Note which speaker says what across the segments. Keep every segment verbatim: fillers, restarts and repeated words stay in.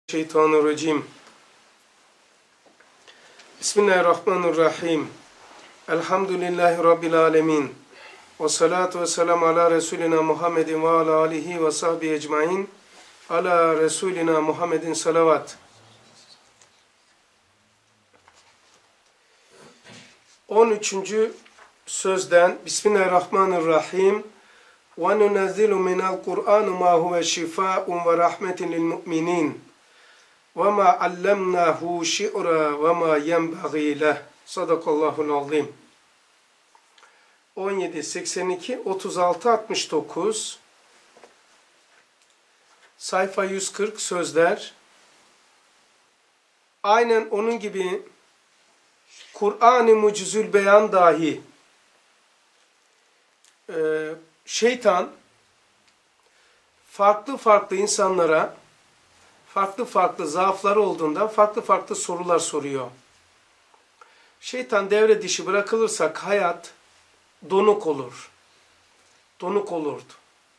Speaker 1: Şeytanirracim. Bismillahirrahmanirrahim. Elhamdülillahi Rabbil alemin. Ve salatu ve selamu ala Resulina Muhammedin ve ala alihi ve sahbihi ecmain. Ala Resulina Muhammedin salavat. on üçüncü sözden Bismillahirrahmanirrahim. Ve nunezzilu minel Kur'an ma huve şifaun ve rahmetin lil mu'minin. وَمَا عَلَّمْنَاهُ شِعْرًا وَمَا يَنْبَغِي لَهُ Sadakallahul azim. on yedi, seksen iki, otuz altı, altmış dokuz sayfa yüz kırk sözler. Aynen onun gibi Kur'an-ı Mucizül Beyan dahi e, şeytan farklı farklı insanlara farklı farklı zaafları olduğundan farklı farklı sorular soruyor. Şeytan devre dışı bırakılırsak hayat donuk olur. Donuk olurdu.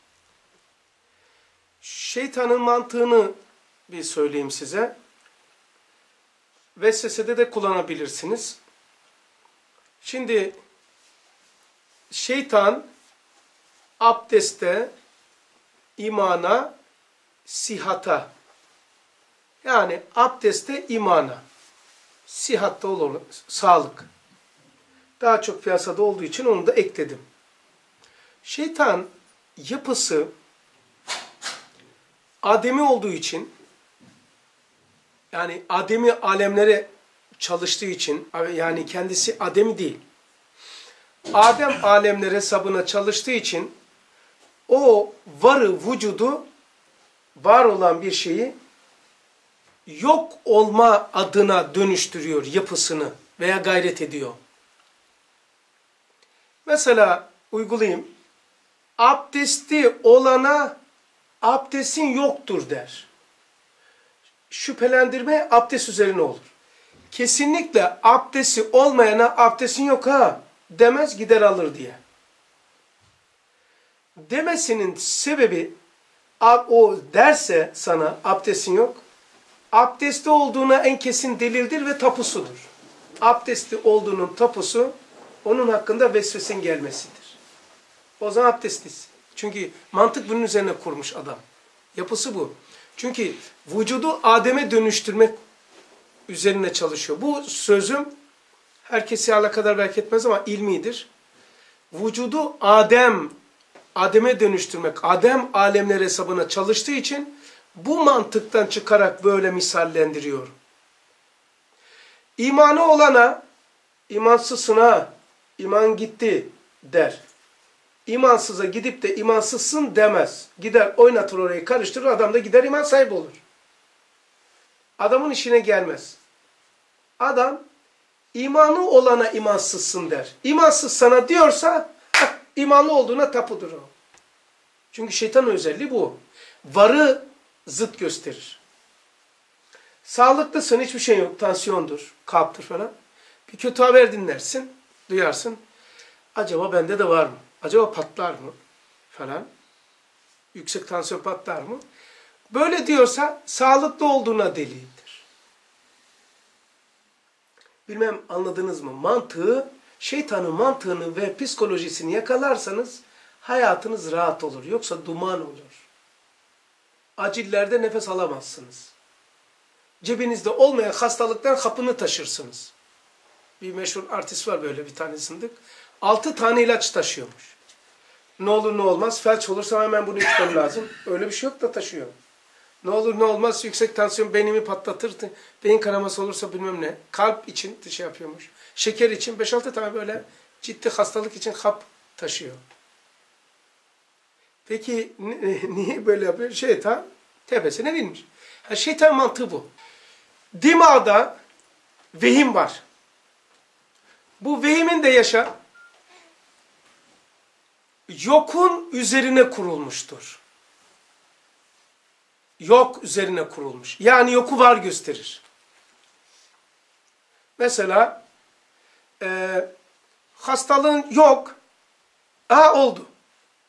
Speaker 1: Şeytanın mantığını bir söyleyeyim size. Vesvesede de kullanabilirsiniz. Şimdi şeytan abdeste, imana, sihata, yani abdeste imana, sihatta olur, sağlık. Daha çok piyasada olduğu için onu da ekledim. Şeytan yapısı ademi olduğu için, yani ademi alemlere çalıştığı için, yani kendisi ademi değil, Adem alemler hesabına çalıştığı için o varı, vücudu, var olan bir şeyi yok olma adına dönüştürüyor yapısını veya gayret ediyor. Mesela uygulayayım. Abdesti olana abdestin yoktur der. Şüphelendirme abdest üzerine olur. Kesinlikle abdesti olmayana abdestin yok ha demez, gider alır diye. Demesinin sebebi o derse sana abdestin yok, abdesti olduğuna en kesin delildir ve tapusudur. Abdesti olduğunun tapusu onun hakkında vesvesin gelmesidir. O zaman abdestlisin. Çünkü mantık bunun üzerine kurmuş adam. Yapısı bu. Çünkü vücudu Adem'e dönüştürmek üzerine çalışıyor. Bu sözüm herkesi alakadar belki etmez ama ilmidir. Vücudu Adem, Adem'e dönüştürmek, Adem alemler hesabına çalıştığı için bu mantıktan çıkarak böyle misallendiriyor. İmanı olana, imansızsına, iman gitti der. İmansıza gidip de imansızsın demez. Gider oynatır orayı, karıştırır, adam da gider iman sahibi olur. Adamın işine gelmez. Adam imanı olana imansızsın der. İmansız sana diyorsa imanlı olduğuna tapudur o. Çünkü şeytanın özelliği bu. Varı zıt gösterir. Sağlıklısın, hiçbir şey yok, tansiyondur, kalptir falan. Bir kötü haber dinlersin, duyarsın. Acaba bende de var mı? Acaba patlar mı? Falan. Yüksek tansiyon patlar mı? Böyle diyorsa sağlıklı olduğuna delildir. Bilmem anladınız mı? Mantığı, şeytanın mantığını ve psikolojisini yakalarsanız hayatınız rahat olur. Yoksa duman olur. Acillerde nefes alamazsınız. Cebinizde olmayan hastalıktan hapını taşırsınız. Bir meşhur artist var böyle, bir tane zındık. Altı tane ilaç taşıyormuş. Ne olur ne olmaz, felç olursa hemen bunu içmem lazım. Öyle bir şey yok da taşıyor. Ne olur ne olmaz, yüksek tansiyon beynimi patlatır, beyin kanaması olursa bilmem ne. Kalp için şey yapıyormuş. Şeker için beş altı tane böyle ciddi hastalık için hap taşıyor. Peki niye böyle yapıyor? Şeytan tepesine binmiş. Ha, şeytan mantığı bu. Dimağda vehim var. Bu vehimin de yaşa yokun üzerine kurulmuştur. Yok üzerine kurulmuş. Yani yoku var gösterir. Mesela e, hastalığın yok. Aa oldu.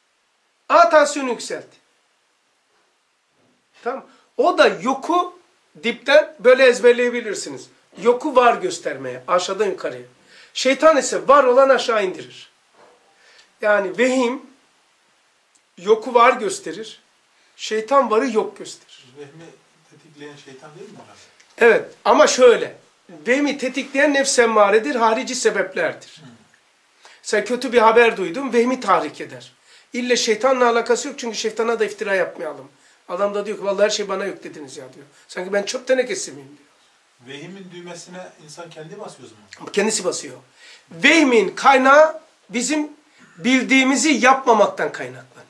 Speaker 1: Aa tansiyonu yükseldi. Tamam. O da yoku dipten böyle ezberleyebilirsiniz. Yoku var göstermeye, aşağıdan yukarıya. Şeytan ise var olan aşağı indirir. Yani vehim yoku var gösterir. Şeytan varı yok gösterir.
Speaker 2: Vehmi tetikleyen şeytan değil mi hocam?
Speaker 1: Evet ama şöyle. Vehmi tetikleyen nefs emmaredir, harici sebeplerdir. Hmm. Sen kötü bir haber duydun, vehmi tahrik eder. İlle şeytanla alakası yok çünkü şeytana da iftira yapmayalım. Adam da diyor ki vallahi her şey bana yüklediniz ya diyor. Sanki ben çöp tenekesi miyim diyor.
Speaker 2: Vehimin düğmesine insan kendi basıyor o zaman.
Speaker 1: Kendisi basıyor. Vehmin kaynağı bizim bildiğimizi yapmamaktan kaynaklanıyor.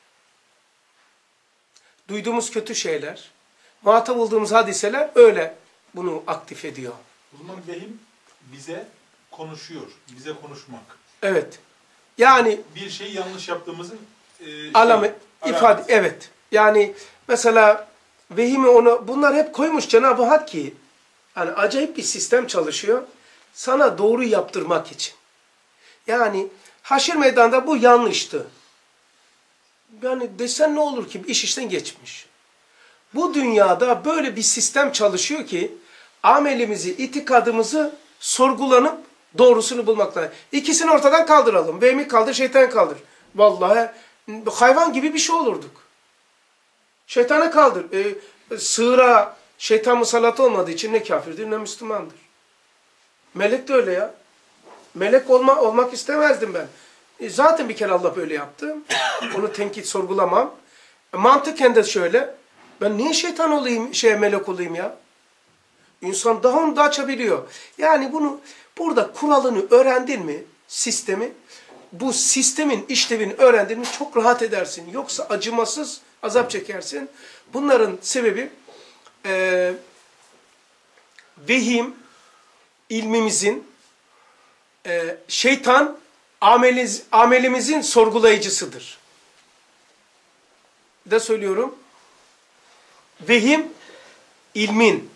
Speaker 1: Duyduğumuz kötü şeyler, muhatap olduğumuz hadiseler öyle bunu aktif ediyor.
Speaker 2: O zaman vehim bize konuşuyor, bize konuşmak.
Speaker 1: Evet. Yani
Speaker 2: bir şeyi yanlış yaptığımızın e,
Speaker 1: alamet,
Speaker 2: şey,
Speaker 1: ifade, evet. Yani mesela vehimi onu, bunlar hep koymuş Cenab-ı Hak ki, yani acayip bir sistem çalışıyor, sana doğru yaptırmak için. Yani haşir meydanında bu yanlıştı. Yani desen ne olur ki iş işten geçmiş. Bu dünyada böyle bir sistem çalışıyor ki amelimizi, itikadımızı sorgulanıp doğrusunu bulmakla. İkisini ortadan kaldıralım. Vehmi kaldır, şeytan kaldır. Vallahi hayvan gibi bir şey olurduk. Şeytanı kaldır. E, sığıra şeytan musallat olmadığı için ne kafirdir ne Müslümandır. Melek de öyle ya. Melek olma, olmak istemezdim ben. E, zaten bir kere Allah böyle yaptı. Onu tenkit sorgulamam. E, mantıken de şöyle. Ben niye şeytan olayım, şeye melek olayım ya? İnsan daha onu da açabiliyor. Yani bunu burada kuralını öğrendin mi, sistemi, bu sistemin işlevini öğrendin mi çok rahat edersin. Yoksa acımasız azap çekersin. Bunların sebebi e, vehim, ilmimizin, e, şeytan ameliz, amelimizin sorgulayıcısıdır. De söylüyorum. Vehim, ilmin,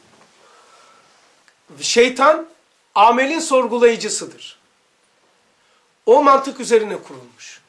Speaker 1: şeytan amelin sorgulayıcısıdır. O mantık üzerine kurulmuş.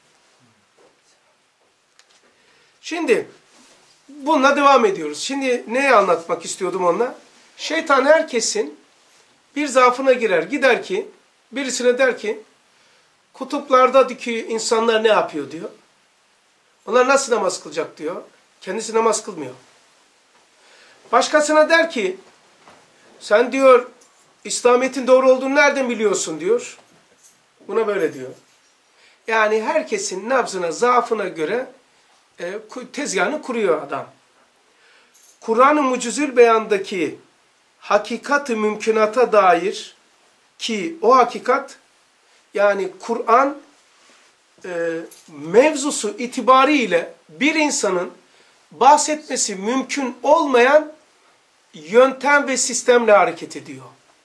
Speaker 1: Şimdi bununla devam ediyoruz. Şimdi neyi anlatmak istiyordum onunla? Şeytan herkesin bir zaafına girer. Gider ki birisine der ki kutuplardaki insanlar ne yapıyor diyor. Onlar nasıl namaz kılacak diyor. Kendisi namaz kılmıyor. Başkasına der ki sen diyor İslamiyet'in doğru olduğunu nereden biliyorsun diyor. Buna böyle diyor. Yani herkesin nabzına, zaafına göre e, tezgahını kuruyor adam. Kur'an-ı Mucizül Beyan'daki hakikat-ı mümkünata dair ki o hakikat yani Kur'an e, mevzusu itibariyle bir insanın bahsetmesi mümkün olmayan yöntem ve sistemle hareket ediyor.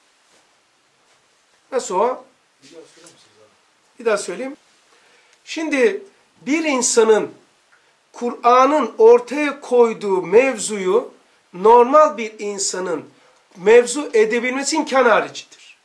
Speaker 1: Nasıl o? Bir daha söyleyeyim. Şimdi bir insanın Kur'an'ın ortaya koyduğu mevzuyu normal bir insanın mevzu edebilmesi imkan haricidir.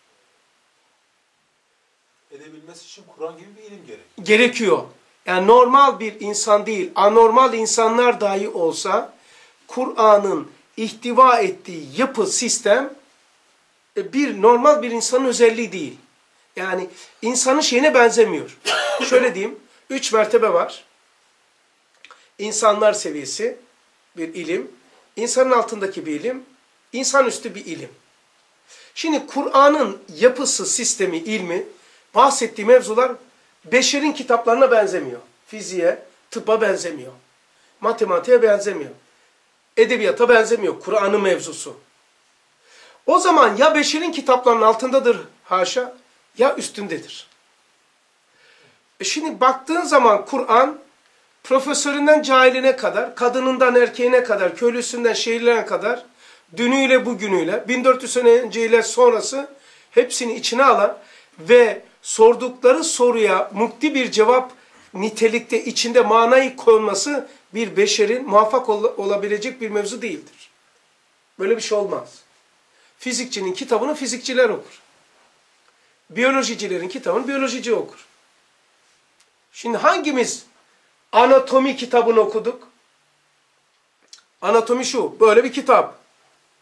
Speaker 2: Edebilmesi için Kur'an gibi bir ilim gerek.
Speaker 1: Gerekiyor. Yani normal bir insan değil, anormal insanlar dahi olsa Kur'an'ın ihtiva ettiği yapı, sistem bir normal bir insanın özelliği değil. Yani insanın şeyine benzemiyor. Şöyle diyeyim, üç mertebe var. İnsanlar seviyesi bir ilim, insanın altındaki bir ilim, insanüstü bir ilim. Şimdi Kur'an'ın yapısı, sistemi, ilmi, bahsettiği mevzular beşerin kitaplarına benzemiyor. Fiziğe, tıbba benzemiyor. Matematiğe benzemiyor. Edebiyata benzemiyor. Kur'an'ın mevzusu. O zaman ya beşerin kitaplarının altındadır haşa ya üstündedir. E şimdi baktığın zaman Kur'an profesöründen cahiline kadar, kadınından erkeğine kadar, köylüsünden şehirlerine kadar dünüyle bugünüyle, bin dört yüz sene önceyle sonrası hepsini içine alan ve sordukları soruya mukti bir cevap nitelikte içinde manayı konması bir beşerin muvaffak ol olabilecek bir mevzu değildir. Böyle bir şey olmaz. Fizikçinin kitabını fizikçiler okur. Biyolojicilerin kitabını biyolojici okur. Şimdi hangimiz anatomi kitabını okuduk? Anatomi şu, böyle bir kitap.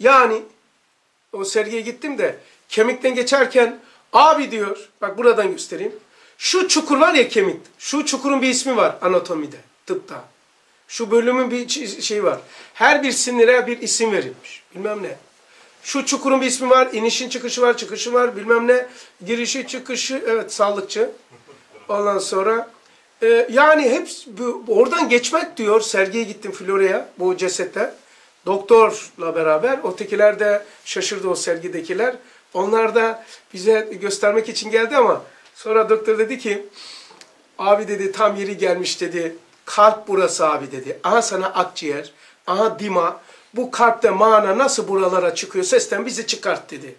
Speaker 1: Yani o sergiye gittim de kemikten geçerken abi diyor, bak buradan göstereyim. Şu çukur var ya kemik, şu çukurun bir ismi var anatomide, tıpta. Şu bölümün bir şeyi var. Her bir sinire bir isim verilmiş. Bilmem ne. Şu çukurun bir ismi var, inişin çıkışı var, çıkışı var, bilmem ne. Girişi, çıkışı, evet sağlıkçı. Ondan sonra e, yani hep oradan geçmek diyor, sergiye gittim Florya'ya, bu cesetler. Doktorla beraber, ötekiler de şaşırdı o sergidekiler. Onlar da bize göstermek için geldi ama sonra doktor dedi ki, abi dedi tam yeri gelmiş dedi, kalp burası abi dedi. Aha sana akciğer, aha dima, bu kalpte mana nasıl buralara çıkıyor, sesten bizi çıkart dedi.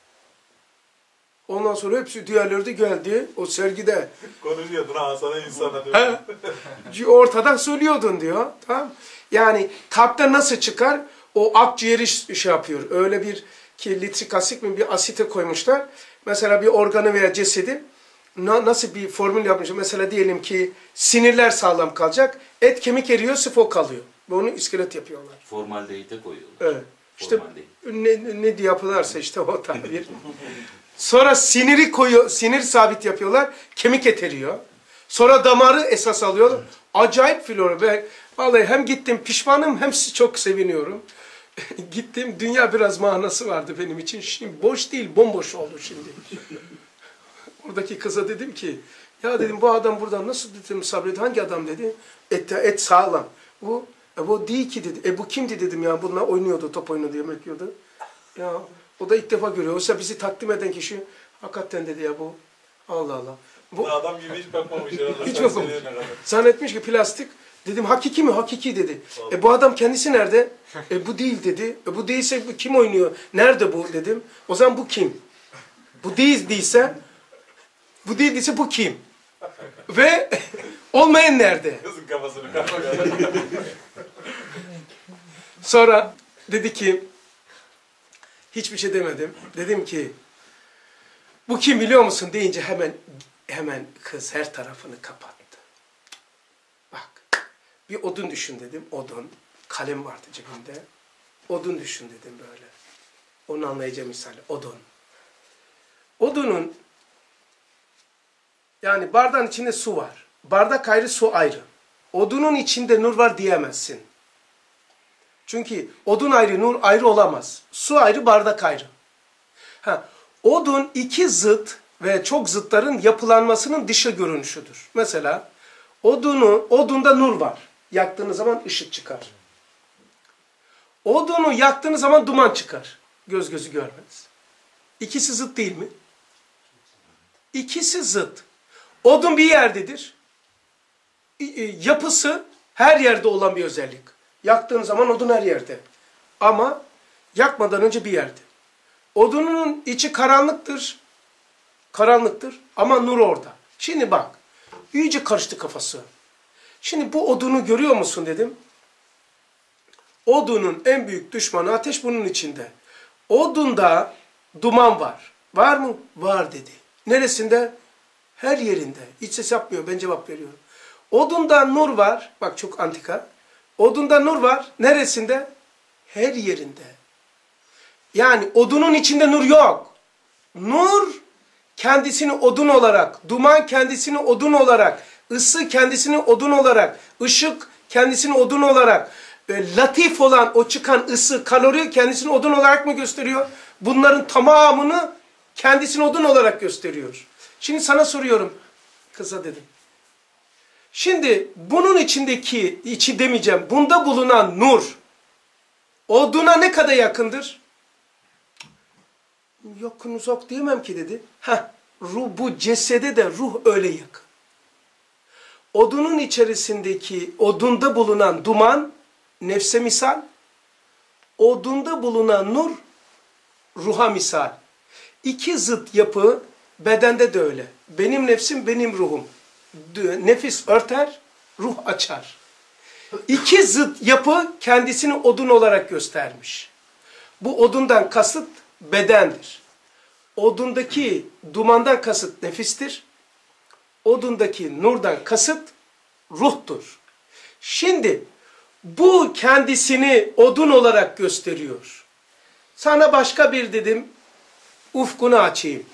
Speaker 1: Ondan sonra hepsi diğerleri de geldi o sergide.
Speaker 2: Konuşuyordun ha sana insana diyor.
Speaker 1: Ortadan söylüyordun diyor. Tamam. Yani kalpten nasıl çıkar? O akciğeri şey yapıyor. Öyle bir ki litrik asit mi bir asite koymuşlar. Mesela bir organı veya cesedi nasıl bir formül yapmışlar. Mesela diyelim ki sinirler sağlam kalacak. Et kemik eriyor, sifo kalıyor. Ve onu iskelet yapıyorlar.
Speaker 3: Formaldehite koyuyorlar.
Speaker 1: Evet. İşte ne, ne diye yapılarsa işte o tabir. Sonra siniri koyuyor, sinir sabit yapıyorlar. Kemik et eriyor. Sonra damarı esas alıyorlar. Acayip flora. Ve vallahi hem gittim pişmanım hem çok seviniyorum. Gittim, dünya biraz manası vardı benim için. Şimdi boş değil, bomboş oldu şimdi. Oradaki kıza dedim ki, ya dedim bu adam buradan nasıl dedim sabredi, hangi adam dedi? Et, et sağlam. Bu, e, bu değil ki dedi. E bu kimdi dedim ya, bununla oynuyordu, top oynuyordu, yemek yiyordu. Ya o da ilk defa görüyor. Oysa bizi takdim eden kişi, hakikaten dedi ya bu, Allah Allah. Bu
Speaker 2: adam gibi hiç bakmamış herhalde.
Speaker 1: Hiç bakmamış. Zannetmiş ki plastik. Dedim hakiki mi? Hakiki dedi. Vallahi. E bu adam kendisi nerede? E bu değil dedi. E bu değilse bu kim oynuyor? Nerede bu dedim. O zaman bu kim? Bu değil değilse, bu değil değilse bu kim? Ve olmayan nerede?
Speaker 2: Kızın kafasını kapatıyor.
Speaker 1: Sonra dedi ki, hiçbir şey demedim. Dedim ki, bu kim biliyor musun deyince hemen hemen kız her tarafını kapattı. Bak, bir odun düşün dedim, odun. Kalem vardı cebimde. Odun düşün dedim böyle. Onu anlayacağım misali, odun. Odunun, yani bardağın içinde su var. Bardak ayrı, su ayrı. Odunun içinde nur var diyemezsin. Çünkü odun ayrı, nur ayrı olamaz. Su ayrı, bardak ayrı. Ha, odun iki zıt ve çok zıtların yapılanmasının dışı görünüşüdür. Mesela odunu, odunda nur var. Yaktığınız zaman ışık çıkar. Odunu yaktığınız zaman duman çıkar. Göz gözü görmez. İkisi zıt değil mi? İkisi zıt. Odun bir yerdedir. Yapısı her yerde olan bir özellik. Yaktığın zaman odun her yerde. Ama yakmadan önce bir yerde. Odunun içi karanlıktır. Karanlıktır ama nur orada. Şimdi bak. İyice karıştı kafası. Şimdi bu odunu görüyor musun dedim. Odunun en büyük düşmanı ateş bunun içinde. Odunda duman var. Var mı? Var dedi. Neresinde? Her yerinde. Hiç ses yapmıyor. Ben cevap veriyorum. Odunda nur var. Bak çok antika. Odunda nur var. Neresinde? Her yerinde. Yani odunun içinde nur yok. Nur kendisini odun olarak, duman kendisini odun olarak, ısı kendisini odun olarak, ışık kendisini odun olarak, e, latif olan o çıkan ısı, kalori kendisini odun olarak mı gösteriyor? Bunların tamamını kendisini odun olarak gösteriyor. Şimdi sana soruyorum, kıza dedim. Şimdi bunun içindeki, içi demeyeceğim, bunda bulunan nur, oduna ne kadar yakındır? Yakın uzak diyemem ki dedi. Heh, ruh, bu cesede de ruh öyle yakın. Odunun içerisindeki, odunda bulunan duman, nefse misal, odunda bulunan nur, ruha misal. İki zıt yapı bedende de öyle. Benim nefsim, benim ruhum. Nefis örter, ruh açar. İki zıt yapı kendisini odun olarak göstermiş. Bu odundan kasıt bedendir. Odundaki dumandan kasıt nefistir. Odundaki nurdan kasıt ruhtur. Şimdi bu kendisini odun olarak gösteriyor. Sana başka bir dedim ufkunu açayım.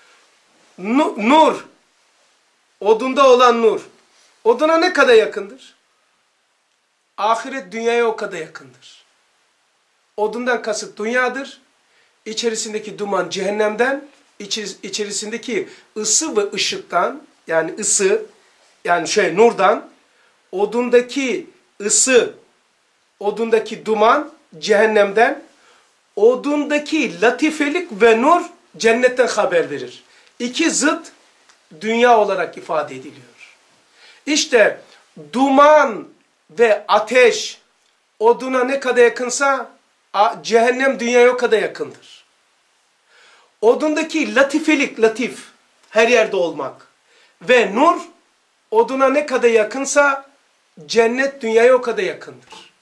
Speaker 1: Nur, odunda olan nur, oduna ne kadar yakındır? Ahiret dünyaya o kadar yakındır. Odundan kasıt dünyadır. İçerisindeki duman cehennemden, içerisindeki ısı ve ışıktan, yani ısı, yani şey nurdan, odundaki ısı, odundaki duman cehennemden, odundaki latifelik ve nur cennetten haber verir. İki zıt dünya olarak ifade ediliyor. İşte duman ve ateş oduna ne kadar yakınsa cehennem dünyaya o kadar yakındır. Odundaki latifelik, latif, her yerde olmak ve nur oduna ne kadar yakınsa cennet dünyaya o kadar yakındır.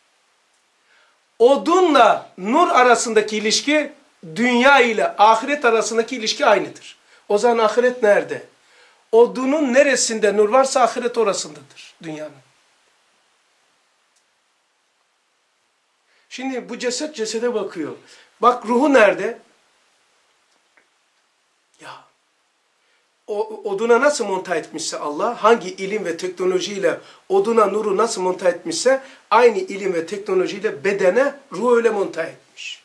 Speaker 1: Odunla nur arasındaki ilişki dünya ile ahiret arasındaki ilişki aynıdır. O zaman ahiret nerede? Odunun neresinde nur varsa ahiret orasındadır dünyanın. Şimdi bu ceset cesede bakıyor. Bak ruhu nerede? Ya o, oduna nasıl monta etmişse Allah, hangi ilim ve teknolojiyle oduna nuru nasıl monta etmişse aynı ilim ve teknolojiyle bedene ruhu öyle monta etmiş.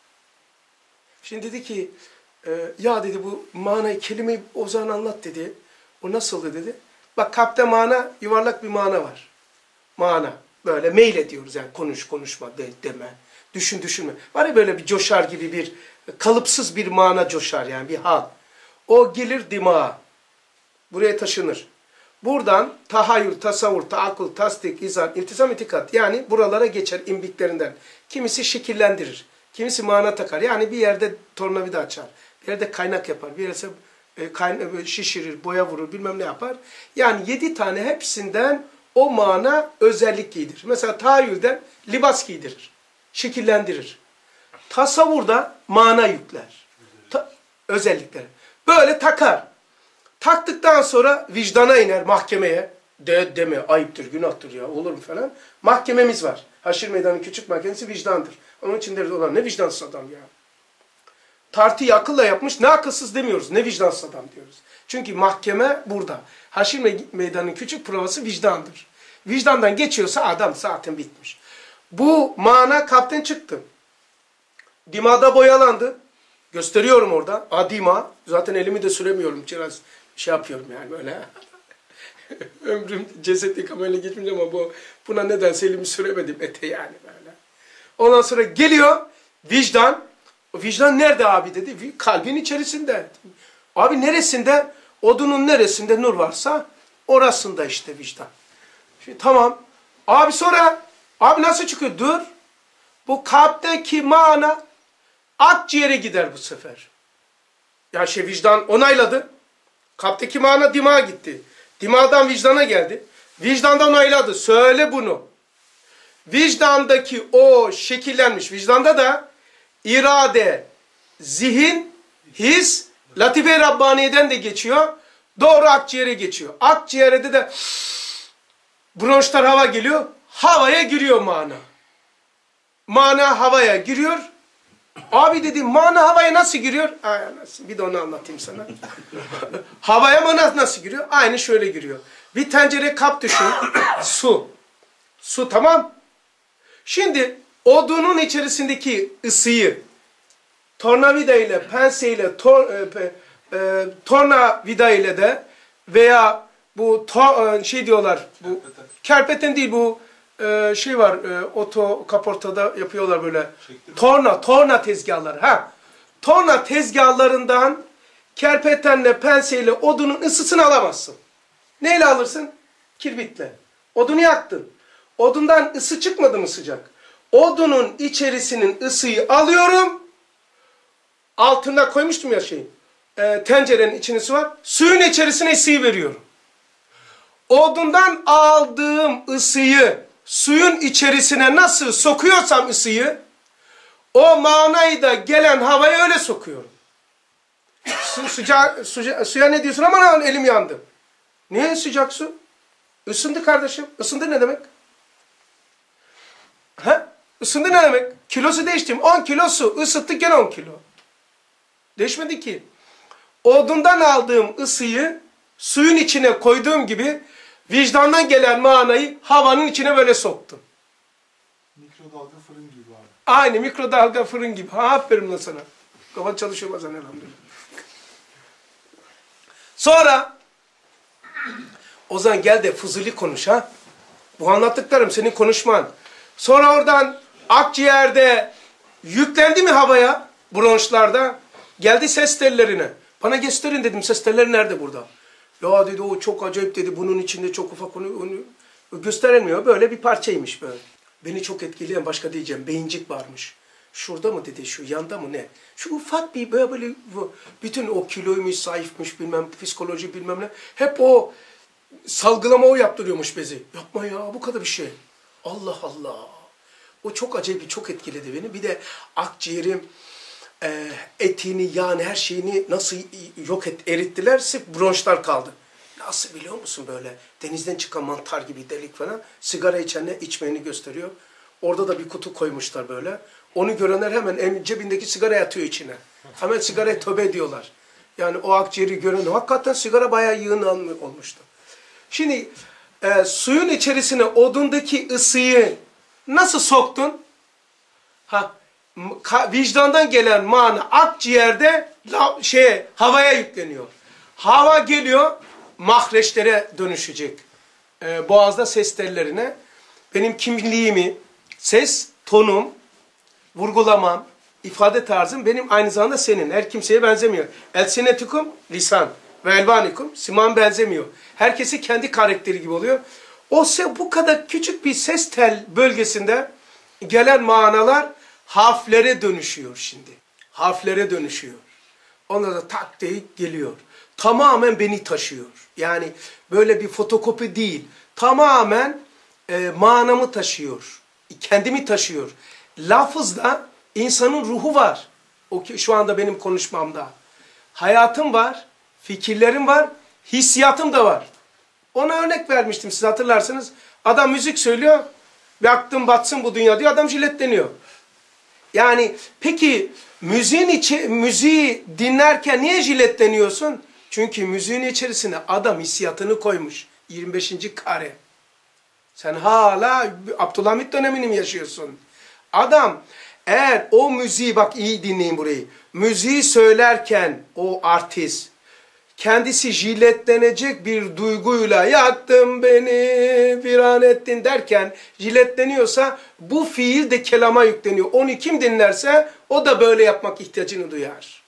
Speaker 1: Şimdi dedi ki e, ya dedi bu manayı, kelimeyi o zaman anlat dedi. O nasıldı dedi. Bak kalpte mana, yuvarlak bir mana var. Mana. Böyle meyle diyoruz yani konuş konuşma de, deme. Düşün düşünme. Var ya böyle bir coşar gibi bir kalıpsız bir mana coşar yani bir hal. O gelir dimağa. Buraya taşınır. Buradan tahayyül, tasavvur, taakıl, tasdik, izan, iltizam, itikat. Yani buralara geçer imbiklerinden. Kimisi şekillendirir. Kimisi mana takar. Yani bir yerde tornavida açar. Bir yerde kaynak yapar. Bir yerde e, kayna, şişirir, boya vurur, bilmem ne yapar. Yani yedi tane hepsinden o mana özellik giydirir. Mesela tahayyülden libas giydirir. Şekillendirir. Tasavvurda mana yükler. Ta, özellikleri. Böyle takar. Taktıktan sonra vicdana iner mahkemeye. De deme, ayıptır, günahtır ya, olur mu falan. Mahkememiz var. Haşir Meydanı'nın küçük mahkemesi vicdandır. Onun için deriz olan ne vicdansız adam ya. Tartıyı akılla yapmış, ne akılsız demiyoruz, ne vicdansız adam diyoruz. Çünkü mahkeme burada. Haşir Meydanı'nın küçük provası vicdandır. Vicdandan geçiyorsa adam zaten bitmiş. Bu mana kalpten çıktı. Dimada boyalandı. Gösteriyorum orada. Adima. Zaten elimi de süremiyorum. Biraz şey yapıyorum yani böyle. Ömrüm ceset yıkamayla geçmiş ama bu, buna nedense elimi süremedim ete yani böyle. Ondan sonra geliyor vicdan. O vicdan nerede abi dedi. Kalbin içerisinde. Abi neresinde? Odunun neresinde nur varsa orasında işte vicdan. Şimdi, tamam. Abi sonra abi nasıl çıkıyor? Dur. Bu kalpteki mana akciğere gider bu sefer. Ya şey vicdan onayladı. Kalpteki mana dimağa gitti. Dimağdan vicdana geldi. Vicdandan onayladı. Söyle bunu. Vicdandaki o şekillenmiş. Vicdanda da irade, zihin, his, latife-i Rabbaniye'den de geçiyor. Doğru akciğere geçiyor. Akciğerde de bronşlar hava geliyor. Havaya giriyor mana. Mana havaya giriyor. Abi dedim mana havaya nasıl giriyor? Ay, nasıl? Bir de onu anlatayım sana. Havaya mı nasıl giriyor? Aynı şöyle giriyor. Bir tencere kap düşün. Su. Su tamam. Şimdi odunun içerisindeki ısıyı tornavida ile, pense ile, tor, e, e, tornavida ile de veya bu to, e, şey diyorlar, bu kerpeten değil bu e, şey var, e, oto kaportada yapıyorlar böyle. Çektim. Torna, torna tezgahları. Ha. Torna tezgahlarından kerpetenle, penseyle odunun ısısını alamazsın. Neyle alırsın? Kirbitle. Odunu yaktın. Odundan ısı çıkmadı mı sıcak? Odunun içerisinin ısıyı alıyorum. Altına koymuştum ya şeyi. E, tencerenin içine su var. Suyun içerisine ısıyı veriyorum. Odundan aldığım ısıyı suyun içerisine nasıl sokuyorsam ısıyı, o manayı da gelen havaya öyle sokuyorum. Su, sıca, suca, suya ne diyorsun? Aman elim yandı. Niye sıcak su? Isındı kardeşim. Isındı ne demek? He? Isındı ne demek? Kilosu değişti. on kilo su. Isıttık gene on kilo. Değişmedi ki. Odundan aldığım ısıyı suyun içine koyduğum gibi vicdandan gelen manayı havanın içine böyle soktum.
Speaker 2: Mikrodalga fırın gibi abi.
Speaker 1: Aynı mikrodalga fırın gibi. Ha, aferin lan sana. Kafan çalışıyor bazen elhamdülillah. Sonra o zaman gel de fuzuli konuş ha. Bu anlattıklarım senin konuşman. Sonra oradan akciğerde yüklendi mi havaya bronşlarda? Geldi ses tellerine. Bana gösterin dedim, ses telleri nerede burada? Ya dedi o çok acayip dedi, bunun içinde çok ufak onu, onu gösterilmiyor. Böyle bir parçaymış böyle. Beni çok etkileyen başka diyeceğim beyincik varmış. Şurada mı dedi, şu yanda mı ne? Şu ufak bir böyle, böyle bütün o kiloymuş, zayıfmış bilmem, psikoloji bilmem ne. Hep o salgılama o yaptırıyormuş bezi. Yapma ya, bu kadar bir şey. Allah Allah. O çok acayip, çok etkiledi beni. Bir de akciğerim, e, etini, yağını, her şeyini nasıl yok et, erittiler. Sırf bronşlar kaldı. Nasıl biliyor musun böyle? Denizden çıkan mantar gibi delik falan. Sigara içenle içmeyeni gösteriyor. Orada da bir kutu koymuşlar böyle. Onu görenler hemen cebindeki sigara yatıyor içine. Hemen sigaraya tövbe ediyorlar. Yani o akciğeri gören, hakikaten sigara bayağı yığın olmuştu. Şimdi e, suyun içerisine odundaki ısıyı nasıl soktun? Ha, vicdandan gelen mana akciğerde şey, havaya yükleniyor. Hava geliyor, mahreçlere dönüşecek. E, boğazda ses tellerine. Benim kimliğimi, ses, tonum, vurgulamam, ifade tarzım benim aynı zamanda senin. Her kimseye benzemiyor. Elsinetikum, lisan ve elvanikum, siman benzemiyor. Herkesi kendi karakteri gibi oluyor. O bu kadar küçük bir ses tel bölgesinde gelen manalar harflere dönüşüyor şimdi. Harflere dönüşüyor. Ondan da tak diye geliyor. Tamamen beni taşıyor. Yani böyle bir fotokopi değil. Tamamen e, manamı taşıyor. Kendimi taşıyor. Lafızda insanın ruhu var. O şu anda benim konuşmamda. Hayatım var, fikirlerim var, hissiyatım da var. Ona örnek vermiştim, siz hatırlarsınız. Adam müzik söylüyor, yaktım batsın bu dünya diyor, adam jiletleniyor. Yani peki müziğin içi, müziği dinlerken niye jiletleniyorsun? Çünkü müziğin içerisine adam hissiyatını koymuş. yirmi beşinci kare. Sen hala Abdülhamit dönemini mi yaşıyorsun? Adam eğer o müziği, bak iyi dinleyin burayı. Müziği söylerken o artist kendisi jiletlenecek bir duyguyla yaktın beni viran ettin derken jiletleniyorsa bu fiil de kelama yükleniyor. Onu kim dinlerse o da böyle yapmak ihtiyacını duyar.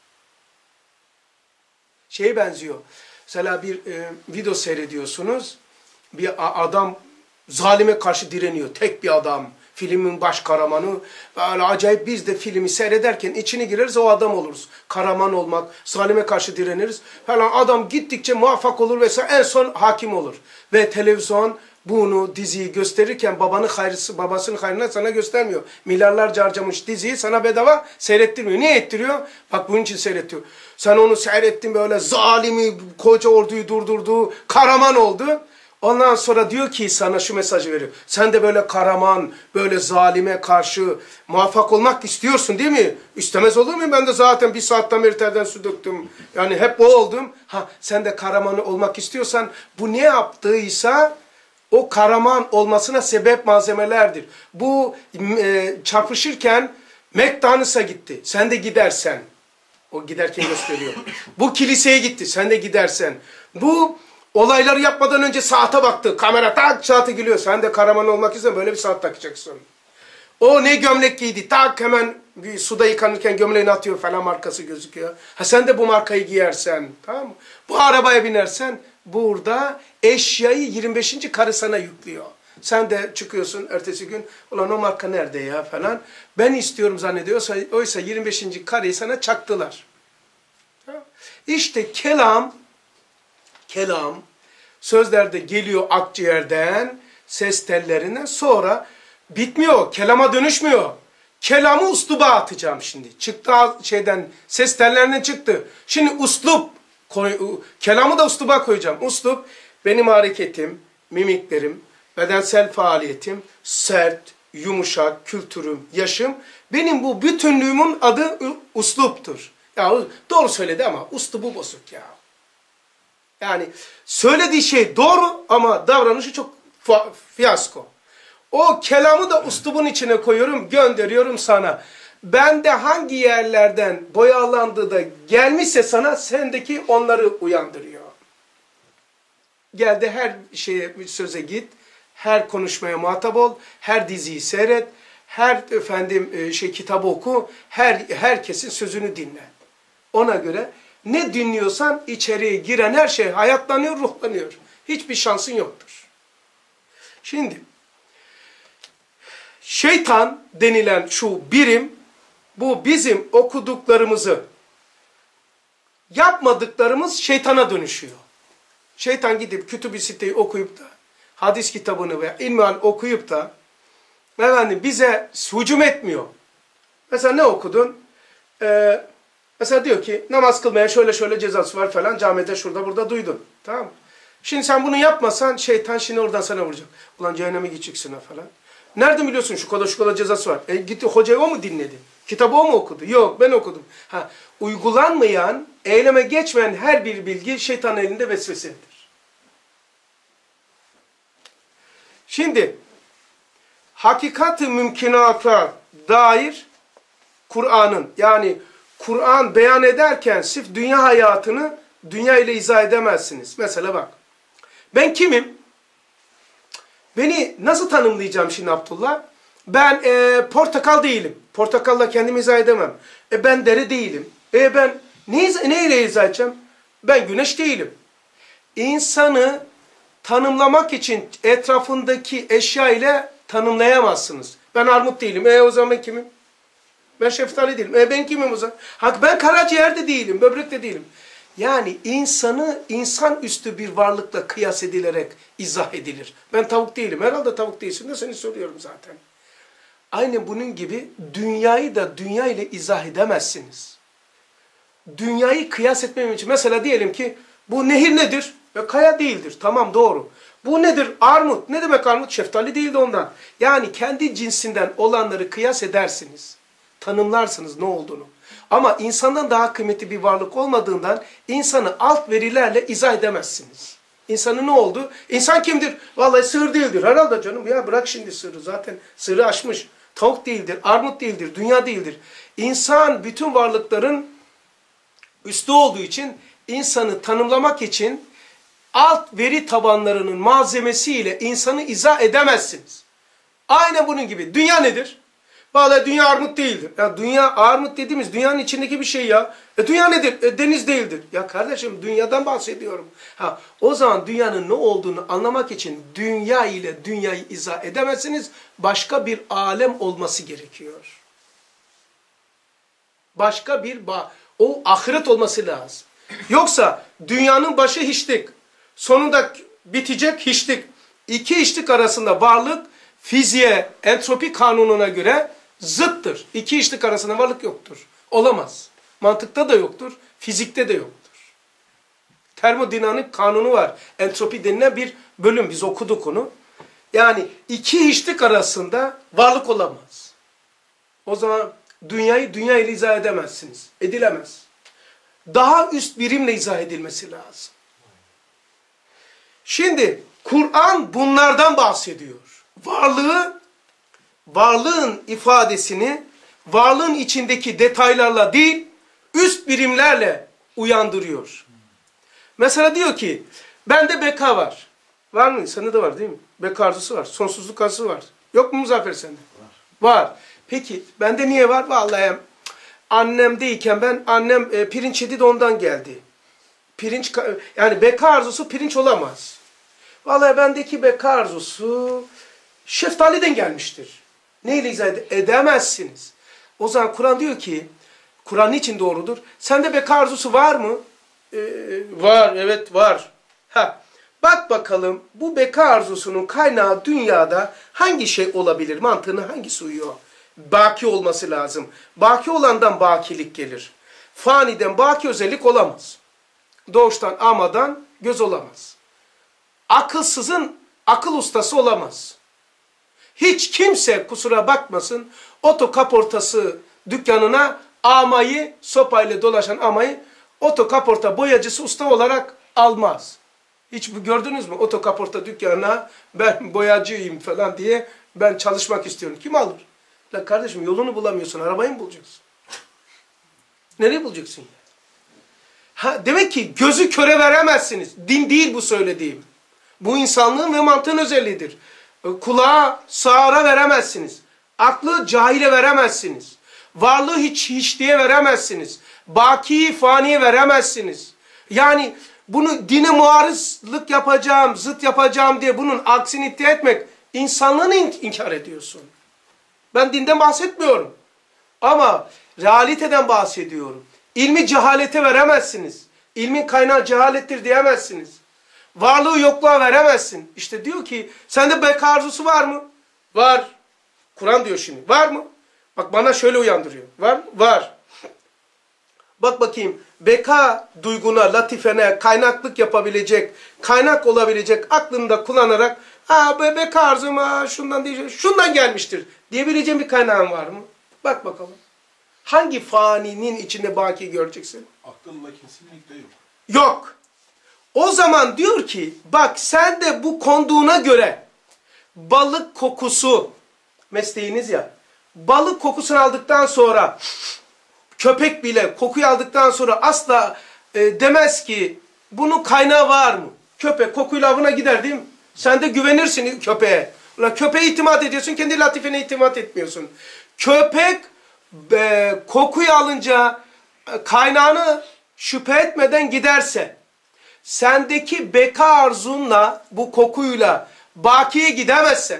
Speaker 1: Şeye benziyor. Mesela bir e, video seyrediyorsunuz. Bir adam zalime karşı direniyor. Tek bir adam. Filmin baş kahramanı. Böyle acayip, biz de filmi seyrederken içine gireriz, o adam oluruz. Kahraman olmak, zalime karşı direniriz. Falan adam gittikçe muvaffak olur vesaire, en son hakim olur. Ve televizyon bunu, diziyi gösterirken babanın hayrısı, babasının hayrına sana göstermiyor. Milyarlarca harcamış diziyi sana bedava seyrettirmiyor. Niye ettiriyor? Bak bunun için seyrettiriyor. Sen onu seyrettin, böyle zalimi, koca orduyu durdurdu, kahraman oldu. Ondan sonra diyor ki sana şu mesajı veriyor. Sen de böyle kahraman, böyle zalime karşı muvaffak olmak istiyorsun değil mi? İstemez olur muyum? Ben de zaten bir saatten beri terden su döktüm. Yani hep o oldum. Ha, sen de kahraman olmak istiyorsan bu ne yaptıysa o kahraman olmasına sebep malzemelerdir. Bu e, çarpışırken McDonald's'a gitti. Sen de gidersen. O giderken gösteriyor. Bu kiliseye gitti. Sen de gidersen. Bu olayları yapmadan önce saate baktı. Kamera tak saate gülüyor. Sen de kahraman olmak istiyorsan böyle bir saat takacaksın. O ne gömlek giydi. Tak hemen bir suda yıkanırken gömleğini atıyor falan, markası gözüküyor. Ha sen de bu markayı giyersen. Tamam mı? Bu arabaya binersen burada eşyayı yirmi beşinci karı sana yüklüyor. Sen de çıkıyorsun ertesi gün. Ulan o marka nerede ya falan. Ben istiyorum zannediyorsa oysa yirmi beşinci kareyi sana çaktılar. İşte kelam Kelam, sözlerde geliyor akciğerden, ses tellerinden, sonra bitmiyor, kelama dönüşmüyor. Kelamı usluba atacağım şimdi. Çıktı şeyden, ses tellerinden çıktı. Şimdi uslup, koy, kelamı da usluba koyacağım. Uslup, benim hareketim, mimiklerim, bedensel faaliyetim, sert, yumuşak, kültürüm, yaşım. Benim bu bütünlüğümün adı usluptur. Ya doğru söyledi ama uslubu bozuk ya. Yani söylediği şey doğru ama davranışı çok fiyasko. O kelamı da uslubun içine koyuyorum, gönderiyorum sana. Bende hangi yerlerden boyalandığı da gelmişse sana, sendeki onları uyandırıyor. Geldi her şeye, söze git, her konuşmaya muhatap ol, her diziyi seyret, her efendim şey kitabı oku, her herkesin sözünü dinle. Ona göre ne dinliyorsan içeriye giren her şey hayatlanıyor, ruhlanıyor. Hiçbir şansın yoktur. Şimdi şeytan denilen şu birim, bu bizim okuduklarımızı, yapmadıklarımız şeytana dönüşüyor. Şeytan gidip kütüb-i siteyi okuyup da, hadis kitabını veya ilmihal okuyup da, efendim bize hücum etmiyor. Mesela ne okudun? Ee, mesela diyor ki, namaz kılmaya şöyle şöyle cezası var falan, camide şurada burada duydun. Tamam mı? Şimdi sen bunu yapmasan, şeytan şimdi oradan sana vuracak. Ulan cehenneme gideceksin falan. Nereden biliyorsun şu kadar şu kadar cezası var? E gitti hocayı o mu dinledi? Kitabı o mu okudu? Yok, ben okudum. Ha, uygulanmayan, eyleme geçmeyen her bir bilgi şeytanın elinde vesvesedir. Şimdi hakikat-ı mümkünata dair Kur'an'ın, yani Kur'an beyan ederken sırf dünya hayatını dünya ile izah edemezsiniz. Mesela bak, ben kimim? Beni nasıl tanımlayacağım şimdi Abdullah? Ben e, portakal değilim. Portakalla kendimi izah edemem. E, ben dere değilim. E, ben ne, neyle izah edeceğim? Ben güneş değilim. İnsanı tanımlamak için etrafındaki eşya ile tanımlayamazsınız. Ben armut değilim. E o zaman ben kimim? Ben şeftali değilim. E ben kimim o zaman? Hak ben karaciğer de değilim, böbrek de değilim. Yani insanı insan üstü bir varlıkla kıyas edilerek izah edilir. Ben tavuk değilim. Herhalde tavuk değilsin de seni soruyorum zaten. Aynı bunun gibi dünyayı da dünya ile izah edemezsiniz. Dünyayı kıyas etmem için mesela diyelim ki bu nehir nedir? E, kaya değildir. Tamam, doğru. Bu nedir? Armut. Ne demek armut? Şeftali değil de ondan. Yani kendi cinsinden olanları kıyas edersiniz. Tanımlarsınız ne olduğunu. Ama insandan daha kıymetli bir varlık olmadığından insanı alt verilerle izah edemezsiniz. İnsanın ne oldu? İnsan kimdir? Vallahi sığır değildir. Herhalde canım ya, bırak şimdi sığırı. Zaten sığırı aşmış. Tavuk değildir, armut değildir, dünya değildir. İnsan bütün varlıkların üstü olduğu için insanı tanımlamak için alt veri tabanlarının malzemesiyle insanı izah edemezsiniz. Aynen bunun gibi. Dünya nedir? Vallahi dünya armut değildir. Ya dünya, armut dediğimiz dünyanın içindeki bir şey ya. E dünya nedir? E deniz değildir. Ya kardeşim, dünyadan bahsediyorum. Ha, o zaman dünyanın ne olduğunu anlamak için dünya ile dünyayı izah edemezsiniz. Başka bir alem olması gerekiyor. Başka bir ba o ahiret olması lazım. Yoksa dünyanın başı hiçlik, sonunda bitecek hiçlik. İki hiçlik arasında varlık fiziğe, entropi kanununa göre zıttır. İki hiçlik arasında varlık yoktur. Olamaz. Mantıkta da yoktur, fizikte de yoktur. Termodinamik kanunu var. Entropi denilen bir bölüm, biz okuduk onu. Yani iki hiçlik arasında varlık olamaz. O zaman dünyayı dünya ile izah edemezsiniz. Edilemez. Daha üst birimle izah edilmesi lazım. Şimdi Kur'an bunlardan bahsediyor. Varlığı, varlığın ifadesini varlığın içindeki detaylarla değil, üst birimlerle uyandırıyor. Mesela diyor ki, bende beka var. Var mı? Sende de var değil mi? Beka arzusu var. Sonsuzluk arzusu var. Yok mu Muzaffer sende? Var. Var. Peki bende niye var? Vallahi annemdeyken ben, annem e, pirinç yedi de ondan geldi. Pirinç, yani beka arzusu pirinç olamaz. Vallahi bendeki beka arzusu şeftaliden gelmiştir. Neyle izah edemezsiniz? O zaman Kur'an diyor ki, Kur'an niçin doğrudur? Sende beka arzusu var mı? Ee, var, evet var. Ha, bak bakalım bu beka arzusunun kaynağı dünyada hangi şey olabilir? Mantığına hangisi uyuyor? Baki olması lazım. Baki olandan bakilik gelir. Faniden baki özellik olamaz. Doğuştan amadan göz olamaz. Akılsızın akıl ustası olamaz. Hiç kimse kusura bakmasın otokaportası dükkanına amayı, sopayla dolaşan amayı otokaporta boyacısı usta olarak almaz. Hiç bu gördünüz mü? Otokaporta dükkanına ben boyacıyım falan diye ben çalışmak istiyorum. Kim alır? La kardeşim yolunu bulamıyorsun. Arabayı mı bulacaksın? Nereye bulacaksın ya? Ha, demek ki gözü köre veremezsiniz. Din değil bu söylediğim. Bu insanlığın ve mantığın özelliğidir. Kulağa sağıra veremezsiniz. Aklı cahile veremezsiniz. Varlığı hiç hiç diye veremezsiniz. Bakiyi faniye veremezsiniz. Yani bunu dine muarızlık yapacağım, zıt yapacağım diye bunun aksini iddia etmek insanlığını in inkar ediyorsun. Ben dinden bahsetmiyorum. Ama realiteden bahsediyorum. İlmi cehalete veremezsiniz. İlmin kaynağı cehalettir diyemezsiniz. Varlığı yokluğa veremezsin. İşte diyor ki sende beka arzusu var mı? Var. Kur'an diyor şimdi. Var mı? Bak bana şöyle uyandırıyor. Var mı? Var. Bak bakayım beka duyguna, latifene, kaynaklık yapabilecek, kaynak olabilecek aklında kullanarak ha be beka arzum ha şundan diyeceğim, şundan gelmiştir diyebileceğim bir kaynağın var mı? Bak bakalım. Hangi faninin içinde baki göreceksin?
Speaker 2: Aklımda kesinlikle yok.
Speaker 1: Yok. O zaman diyor ki bak sen de bu konduğuna göre balık kokusu mesleğiniz ya balık kokusunu aldıktan sonra köpek bile kokuyu aldıktan sonra asla e, demez ki bunun kaynağı var mı? Köpek kokuyla avına gider değil mi? Sen de güvenirsin köpeğe. Ulan köpeğe itimat ediyorsun kendi latifene itimat etmiyorsun. Köpek e, kokuyu alınca e, kaynağını şüphe etmeden giderse sendeki beka arzunla bu kokuyla bakiye gidemezsen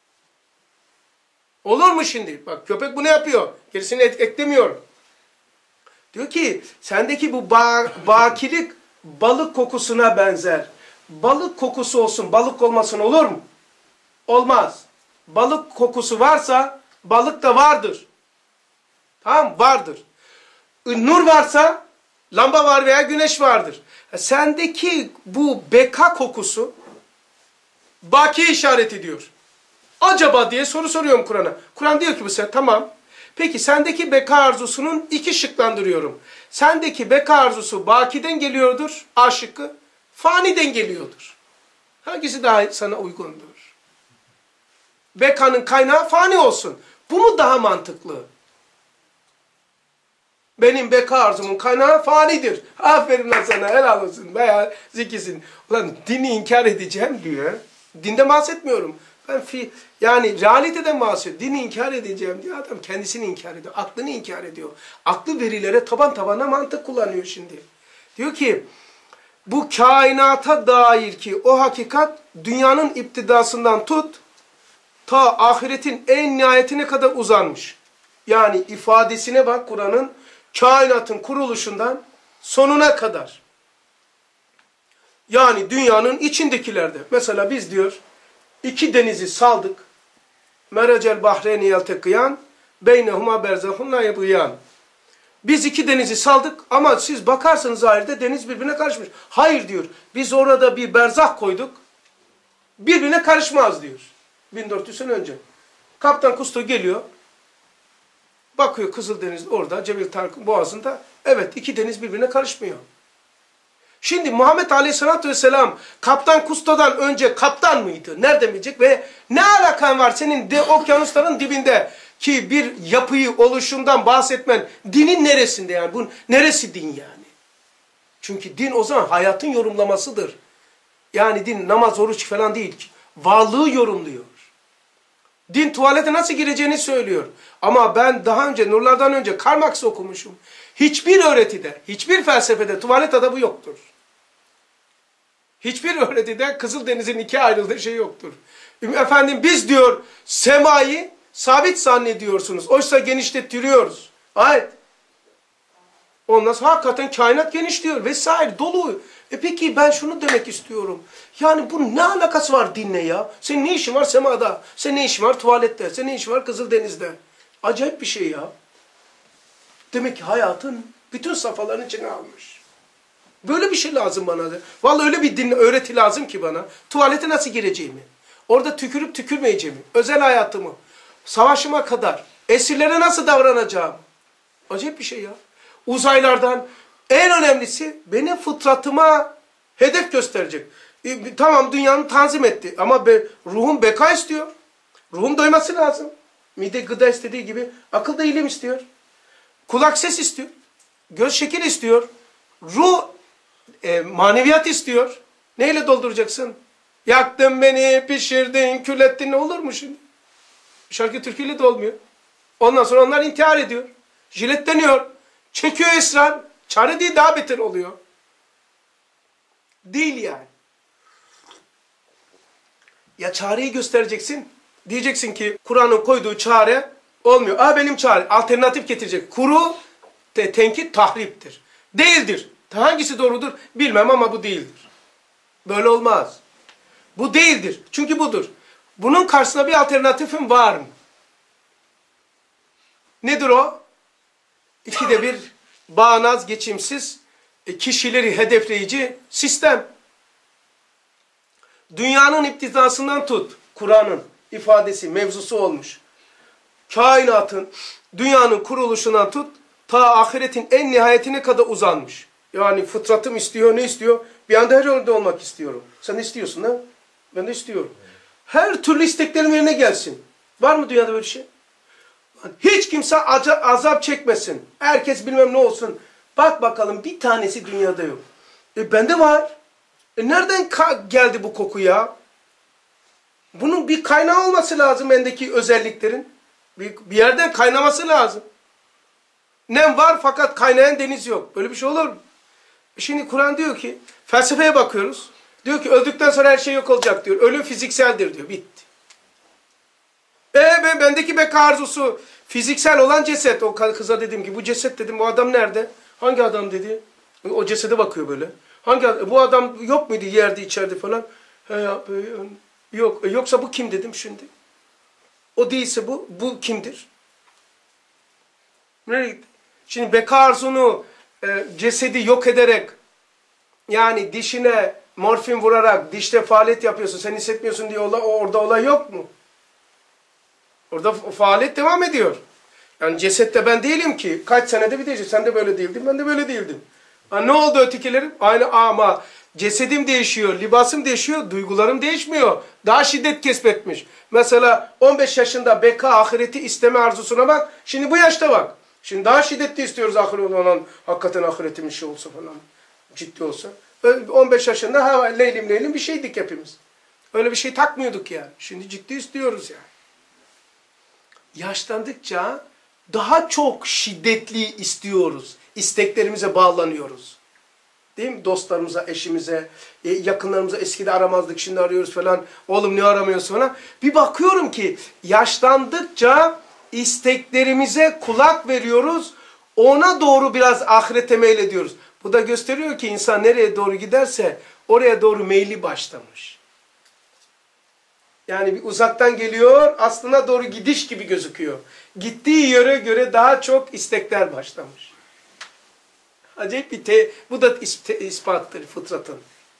Speaker 1: olur mu şimdi? Bak köpek bunu yapıyor. Gerisini et, eklemiyorum. Diyor ki sendeki bu ba bakilik balık kokusuna benzer. Balık kokusu olsun, balık olmasın olur mu? Olmaz. Balık kokusu varsa balık da vardır. Tamam vardır. Nur varsa lamba var veya güneş vardır. Sendeki bu beka kokusu baki işaret ediyor. Acaba diye soru soruyorum Kur'an'a. Kur'an diyor ki bu sefer tamam. Peki sendeki beka arzusunun iki şıklandırıyorum. Sendeki beka arzusu bakiden geliyordur. A şıkkı. Faniden geliyordur. Hangisi daha sana uygundur? Bekanın kaynağı fani olsun. Bu mu daha mantıklı? Benim beka arzumun kaynağı fanidir. Aferin lan sana helal olsun. Veya zikisin. Ulan dini inkar edeceğim diyor. Dinde bahsetmiyorum. Ben fi, yani realiteden bahsediyorum. Dini inkar edeceğim diyor. Adam kendisini inkar ediyor. Aklını inkar ediyor. Aklı verilere taban tabana mantık kullanıyor şimdi. Diyor ki bu kainata dair ki o hakikat dünyanın iptidasından tut ta ahiretin en nihayetine kadar uzanmış. Yani ifadesine bak Kur'an'ın kainatın kuruluşundan sonuna kadar. Yani dünyanın içindekilerde. Mesela biz diyor iki denizi saldık. Merecel bahreyni yeltekiyan beynehuma berzahun la yebgiyan. Biz iki denizi saldık ama siz bakarsanız zahirde deniz birbirine karışmış. Hayır diyor. Biz orada bir berzah koyduk. Birbirine karışmaz diyor. bin dört yüz sene önce. Kaptan Kusto geliyor. Bakıyor Kızıldeniz orada Cebel Tarık boğazında. Evet iki deniz birbirine karışmıyor. Şimdi Muhammed Aleyhisselatü Vesselam Kaptan Kusto'dan önce kaptan mıydı? Nereden bilecek? Ve ne alakan var senin de okyanusların dibinde ki bir yapıyı oluşundan bahsetmen dinin neresinde yani? Bu neresi din yani? Çünkü din o zaman hayatın yorumlamasıdır. Yani din namaz, oruç falan değil. Varlığı yorumluyor. Din tuvalete nasıl gireceğini söylüyor. Ama ben daha önce, nurlardan önce Karl Marx okumuşum. Hiçbir öğretide, hiçbir felsefede tuvalet adabı yoktur. Hiçbir öğretide Kızıldeniz'in ikiye ayrıldığı şey yoktur. Efendim biz diyor semayı sabit zannediyorsunuz. Oysa genişletiyoruz. Evet. Ondan sonra hakikaten kainat genişliyor vesaire dolu. E peki ben şunu demek istiyorum. Yani bunun ne alakası var dinle ya? Senin ne işin var semada? Senin ne işin var tuvalette? Senin ne işin var Kızıldeniz'de? Acayip bir şey ya. Demek ki hayatın bütün safhalarını içine almış. Böyle bir şey lazım bana da. Vallahi öyle bir din öğreti lazım ki bana. Tuvalete nasıl gireceğimi. Orada tükürüp tükürmeyeceğimi, özel hayatımı, savaşıma kadar esirlere nasıl davranacağım. Acayip bir şey ya. Uzaylardan en önemlisi benim fıtratıma hedef gösterecek. E, tamam dünyanın tanzim etti ama be, ruhum beka istiyor. Ruhum doyması lazım. Mide gıda istediği gibi akıl da ilim istiyor. Kulak ses istiyor. Göz şekil istiyor. Ruh e, maneviyat istiyor. Neyle dolduracaksın? Yaktın beni, pişirdin, kül ettin, ne olur mu şimdi? Şarkı türküyle de olmuyor. Ondan sonra onlar intihar ediyor. Jiletleniyor. Çekiyor esrar. Çare değil, daha beter oluyor. Değil yani. Ya çareyi göstereceksin. Diyeceksin ki Kur'an'ın koyduğu çare olmuyor. Aa benim çare. Alternatif getirecek. Kuru, te, tenkit, tahriptir. Değildir. Hangisi doğrudur bilmem ama bu değildir. Böyle olmaz. Bu değildir. Çünkü budur. Bunun karşısına bir alternatifim var mı? Nedir o? İkide bir bağnaz, geçimsiz, kişileri hedefleyici sistem. Dünyanın iptidasından tut, Kur'an'ın ifadesi, mevzusu olmuş. Kainatın, dünyanın kuruluşundan tut, ta ahiretin en nihayetine kadar uzanmış. Yani fıtratım istiyor, ne istiyor? Bir anda her yerde olmak istiyorum. Sen istiyorsun ha? Ben de istiyorum. Her türlü isteklerin yerine gelsin. Var mı dünyada böyle şey? Hiç kimse azap çekmesin. Herkes bilmem ne olsun. Bak bakalım bir tanesi dünyada yok. E bende var. E nereden geldi bu koku ya? Bunun bir kaynağı olması lazım bendeki özelliklerin. Bir, bir yerden kaynaması lazım. Nem var fakat kaynayan deniz yok. Böyle bir şey olur mu? Şimdi Kur'an diyor ki, felsefeye bakıyoruz. Diyor ki öldükten sonra her şey yok olacak diyor. Ölüm fizikseldir diyor. Bitti. E ben, bendeki beka arzusu fiziksel olan ceset. O kıza dedim ki bu ceset dedim, bu adam nerede? Hangi adam dedi? O cesede bakıyor böyle. Hangi adam? Bu adam yok muydu yerde içeride falan? He ya, yok. E, yoksa bu kim dedim şimdi? O değilse bu, bu kimdir? Nereye gitti? Şimdi beka arzunu e, cesedi yok ederek, yani dişine morfin vurarak dişte faaliyet yapıyorsun, sen hissetmiyorsun diye olay, orada olay yok mu? Orada faaliyet devam ediyor. Yani cesette ben değilim ki. Kaç senede bitecek. Sen de böyle değildin, ben de böyle değildim. Ha, ne oldu ötekilerim? Aynı ama cesedim değişiyor, libasım değişiyor, duygularım değişmiyor. Daha şiddet kesbetmiş. Mesela on beş yaşında beka, ahireti isteme arzusuna bak. Şimdi bu yaşta bak. Şimdi daha şiddetli istiyoruz ahiret olan, hakikaten ahiretim bir şey olsa falan. Ciddi olsa. on beş yaşında ha, leylim leylim bir şeydik hepimiz. Öyle bir şey takmıyorduk yani. Şimdi ciddi istiyoruz yani. Yaşlandıkça daha çok şiddetli istiyoruz. İsteklerimize bağlanıyoruz. Değil mi? Dostlarımıza, eşimize, yakınlarımıza eskide aramazdık, şimdi arıyoruz falan. Oğlum ne aramıyorsun falan. Bir bakıyorum ki yaşlandıkça isteklerimize kulak veriyoruz. Ona doğru biraz ahirete meylediyoruz. Bu da gösteriyor ki insan nereye doğru giderse oraya doğru meyli başlamış. Yani bir uzaktan geliyor, aslına doğru gidiş gibi gözüküyor. Gittiği yere göre daha çok istekler başlamış. Acayip bir te, bu da ispattır fıtratın.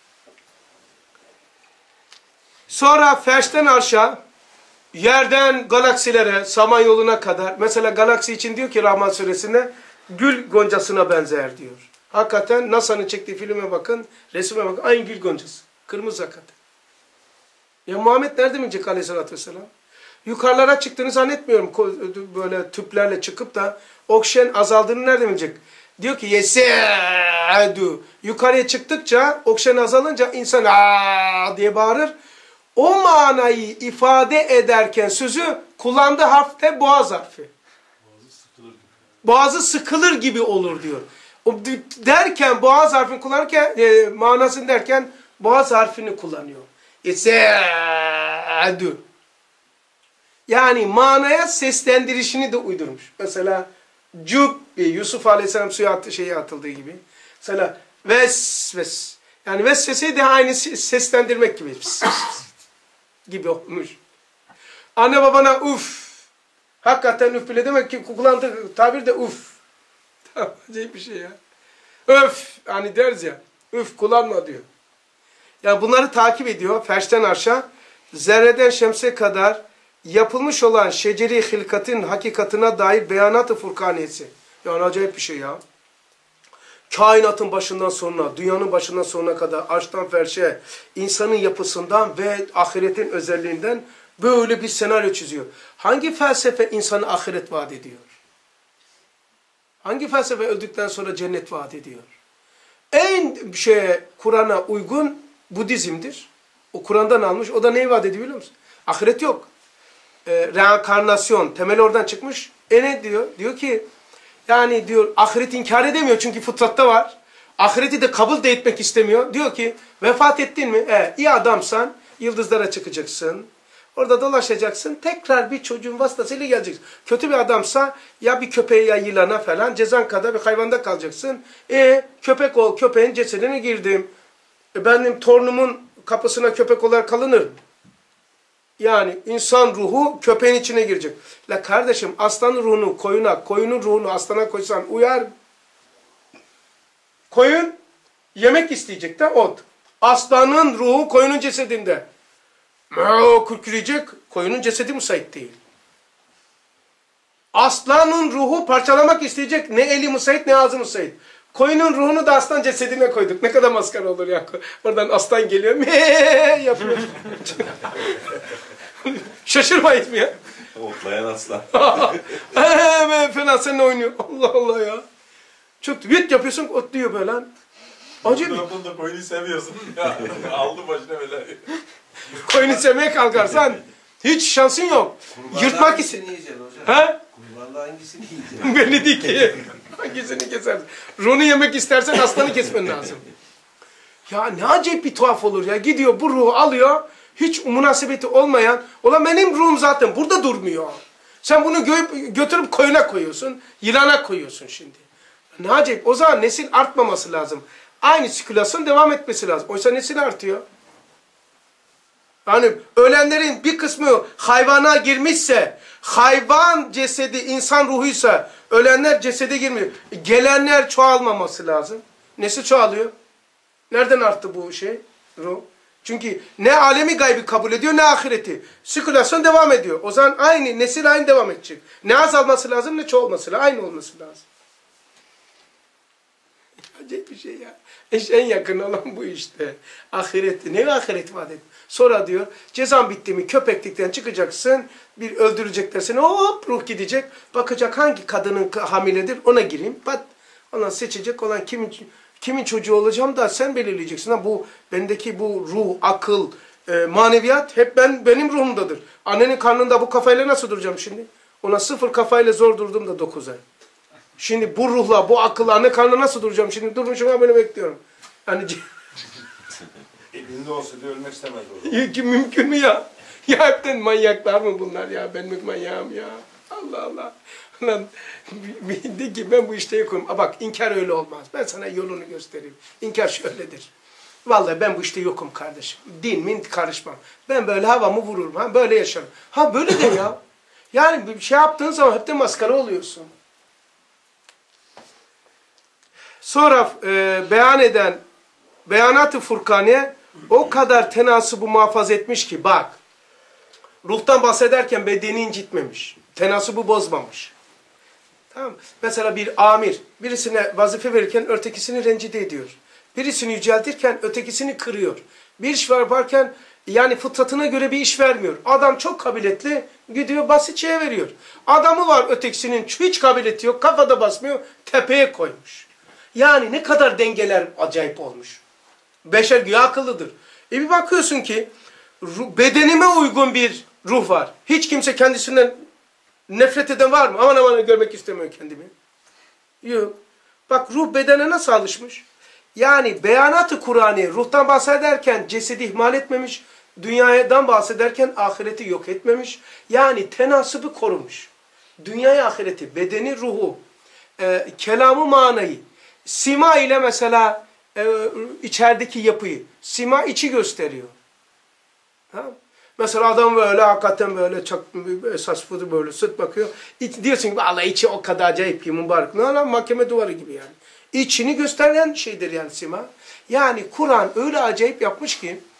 Speaker 1: Sonra ferşten aşağı, yerden galaksilere, samanyoluna kadar, mesela galaksi için diyor ki Rahman suresinde, gül goncasına benzer diyor. Hakikaten NASA'nın çektiği filme bakın, resme bakın, aynı gül goncası. Kırmızı hakikaten. Ya Muhammed nerede binecek aleyhissalatü vesselam? Yukarılara çıktığını zannetmiyorum. Böyle tüplerle çıkıp da oksijen azaldığını nerede binecek? Diyor ki yese'du. Yukarıya çıktıkça oksijen azalınca insan aa diye bağırır. O manayı ifade ederken sözü kullandığı harf de boğaz harfi. Boğazı sıkılır gibi. Boğazı sıkılır gibi olur diyor. O derken boğaz harfini kullanırken e, manasını derken boğaz harfini kullanıyor. Yese'du. Yani manaya seslendirişini de uydurmuş. Mesela cüb, Yusuf Aleyhisselam suya attı, şeye atıldığı gibi. Mesela ves ves. Yani vesveseyi de aynı seslendirmek gibi. gibi olmuş. Anne babana uf. Hakikaten üf bile demek ki kullandığı tabir de uf. Acayip bir şey ya. Öf. Hani deriz ya. Üf kullanma diyor. Yani bunları takip ediyor. Ferşten aşağı. zerreden şemse kadar yapılmış olan şeceri hilkatın hakikatına dair beyanat-ı furkaniyesi. Yani acayip bir şey ya. Kainatın başından sonuna, dünyanın başından sonuna kadar arştan ferşe, insanın yapısından ve ahiretin özelliğinden böyle bir senaryo çiziyor. Hangi felsefe insana ahiret vaat ediyor? Hangi felsefe öldükten sonra cennet vaat ediyor? En şeye Kur'an'a uygun Budizm'dir. O Kur'an'dan almış. O da neyi vaat ediyor biliyor musun? Ahiret yok. Ee, reenkarnasyon. Temel oradan çıkmış. E ne diyor? Diyor ki yani diyor ahiret inkar edemiyor çünkü fıtratta var. Ahireti de kabul de etmek istemiyor. Diyor ki vefat ettin mi? E, iyi adamsan yıldızlara çıkacaksın. Orada dolaşacaksın. Tekrar bir çocuğun vasıtasıyla geleceksin. Kötü bir adamsa ya bir köpeğe ya yılana falan cezan kadar bir hayvanda kalacaksın. E köpek ol, köpeğin cesedine girdim. E, benim torunumun kapısına köpek olarak kalınır. Yani insan ruhu köpeğin içine girecek. La kardeşim aslanın ruhunu koyuna, koyunun ruhunu aslana koysan uyar. Koyun yemek isteyecek de ot. Aslanın ruhu koyunun cesedinde. Mö kürkürecek, koyunun cesedi müsait değil. Aslanın ruhu parçalamak isteyecek, ne eli müsait ne ağzı müsait. Koyunun ruhunu da aslan cesedine koyduk. Ne kadar maskara olur ya. Oradan aslan geliyor, meee yapıyor. Şaşırmayız mı ya?
Speaker 3: Otlayan aslan.
Speaker 1: Hemen fena seninle oynuyor. Allah Allah ya. Çok vit yapıyorsun, otluyor böyle. Acı bir.
Speaker 2: Bunu koyunu seviyorsun. Ya, aldı başına böyle.
Speaker 1: Koyunu sevmeye kalkarsan hiç şansın yok.
Speaker 4: Kurbanla
Speaker 1: Yırtmak
Speaker 4: hangisini
Speaker 1: için.
Speaker 4: yiyeceksin hocam?
Speaker 1: Ha?
Speaker 4: Kurbanla hangisini yiyeceksin?
Speaker 1: Belli değil ki. Hangisini kesersin? Ruhunu yemek istersen aslanı kesmen lazım. Ya ne acayip bir tuhaf olur ya. Gidiyor bu ruhu alıyor. Hiç münasebeti olmayan. Ulan benim ruhum zaten burada durmuyor. Sen bunu gö götürüp koyuna koyuyorsun. Yılana koyuyorsun şimdi. Ne acayip. O zaman nesil artmaması lazım. Aynı sirkülasyon devam etmesi lazım. Oysa nesil artıyor. Yani ölenlerin bir kısmı hayvana girmişse, hayvan cesedi insan ruhuysa, ölenler cesede girmiyor. Gelenler çoğalmaması lazım. Nesil çoğalıyor. Nereden arttı bu şey? Ruh. Çünkü ne alemi gaybı kabul ediyor ne ahireti. Sirkülasyon devam ediyor. O zaman aynı nesil aynı devam edecek. Ne azalması lazım ne çoğalması lazım. Aynı olması lazım. Acayip bir şey ya. İşte en yakın olan bu işte. Ahireti. Ne ahireti vaat ediyor? Sonra diyor cezan bitti mi köpeklikten çıkacaksın. Bir öldürecekler seni. Hop ruh gidecek. Bakacak hangi kadının hamiledir ona gireyim. Pat. Ondan seçecek olan kimin kimin çocuğu olacağım da sen belirleyeceksin. Ha, bu bendeki bu ruh, akıl, e, maneviyat hep ben benim ruhumdadır. Annenin karnında bu kafayla nasıl duracağım şimdi? Ona sıfır kafayla zor durdum da dokuz ay. Şimdi bu ruhla, bu akılla anne karnında nasıl duracağım? Şimdi durmuşum ha böyle bekliyorum. Yani
Speaker 4: Elinde olsa da ölmek istemez o.
Speaker 1: ki mümkün mü ya? Ya hepten manyaklar mı bunlar ya? Ben mi manyağım ya? Allah Allah. Lan de ki ben bu işte yokum. Bak inkar öyle olmaz. Ben sana yolunu göstereyim. İnkar şöyledir. Vallahi ben bu işte yokum kardeşim. Din min karışmam. Ben böyle havamı vururum. Ha böyle yaşarım. Ha böyle de ya. Yani bir şey yaptığın zaman hep de maskara oluyorsun. Sonra e, beyan eden beyanat-ı Furkaniye o kadar tenasıbı muhafaza etmiş ki bak ruhtan bahsederken bedeni incitmemiş. Tenasıbı bozmamış. Tamam. Mesela bir amir birisine vazife verirken ötekisini rencide ediyor. Birisini yüceltirken ötekisini kırıyor. Bir iş yaparken yani fıtratına göre bir iş vermiyor. Adam çok kabiliyetli gidiyor basitçeye veriyor. Adamı var ötekisinin hiç kabiliyeti yok kafada basmıyor tepeye koymuş. Yani ne kadar dengeler acayip olmuş. Beşer güya akıllıdır. E bir bakıyorsun ki bedenime uygun bir ruh var. Hiç kimse kendisinden nefret eden var mı? Aman aman görmek istemiyor kendimi. Yok. Bak ruh bedene nasıl alışmış? Yani beyanat-ı Kur'an'ı ruhtan bahsederken cesedi ihmal etmemiş. Dünyadan bahsederken ahireti yok etmemiş. Yani tenasıbı korumuş. Dünyayı ahireti, bedeni ruhu, e, kelamı manayı, sima ile mesela e, içerideki yapıyı, sima içi gösteriyor. Ha? Mesela adam böyle hakikaten böyle çok esas fıdı böyle sırt bakıyor. İç, diyorsun ki Allah içi o kadar acayip ki mübarek. Ne lan mahkeme duvarı gibi yani. İçini gösteren şeydir yani sima. Yani Kur'an öyle acayip yapmış ki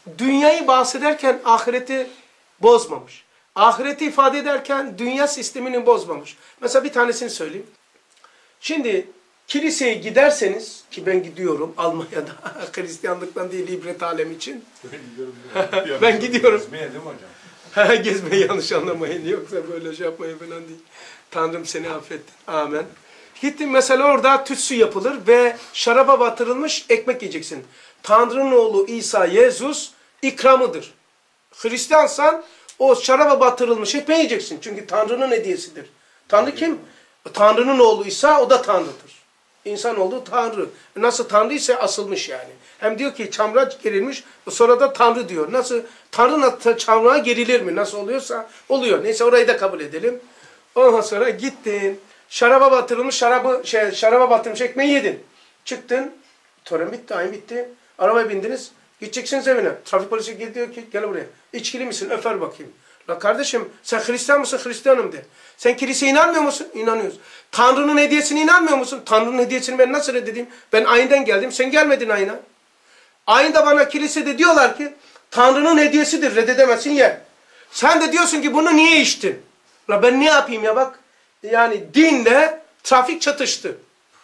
Speaker 1: dünyayı bahsederken ahireti bozmamış. Ahireti ifade ederken dünya sistemini bozmamış. Mesela bir tanesini söyleyeyim. Şimdi kiliseye giderseniz, ki ben gidiyorum Almanya'da, Hristiyanlıktan değil ibret alem için. Ben gidiyorum.
Speaker 4: Gezmeye değil mi hocam?
Speaker 1: Gezmeyi yanlış anlamayın. Yoksa böyle şey yapmayın falan değil. Tanrım seni affettin. Amen. Gittim mesela orada tütsü yapılır ve şaraba batırılmış ekmek yiyeceksin. Tanrı'nın oğlu İsa, Yezus ikramıdır. Hristiyansan o şaraba batırılmış ekmeği yiyeceksin. Çünkü Tanrı'nın hediyesidir. Tanrı kim? Tanrı'nın oğlu İsa, o da Tanrı'dır. İnsanoğlu Tanrı. Nasıl Tanrı ise asılmış yani. Hem diyor ki çamura gerilmiş, sonra da Tanrı diyor. Nasıl? Tanrı çamura gerilir mi? Nasıl oluyorsa oluyor. Neyse orayı da kabul edelim. Ondan sonra gittin. Şaraba batırılmış, şarabı, şey, şaraba batırılmış ekmeği yedin. Çıktın. Tören bitti, ayın bitti. Arabaya bindiniz. Gideceksiniz evine. Trafik polisi gel diyor ki gel buraya. İçkili misin? Öfer bakayım. La kardeşim sen Hristiyan mısın? Hristiyanım de. Sen kiliseye inanmıyor musun? İnanıyoruz. Tanrı'nın hediyesine inanmıyor musun? Tanrı'nın hediyesini ben nasıl reddedeyim? Ben ayinden geldim. Sen gelmedin ayına. Ayında bana kilisede diyorlar ki Tanrı'nın hediyesidir. Reddedemezsin ye. Sen de diyorsun ki bunu niye içtin? La ben ne yapayım ya bak. Yani dinle trafik çatıştı.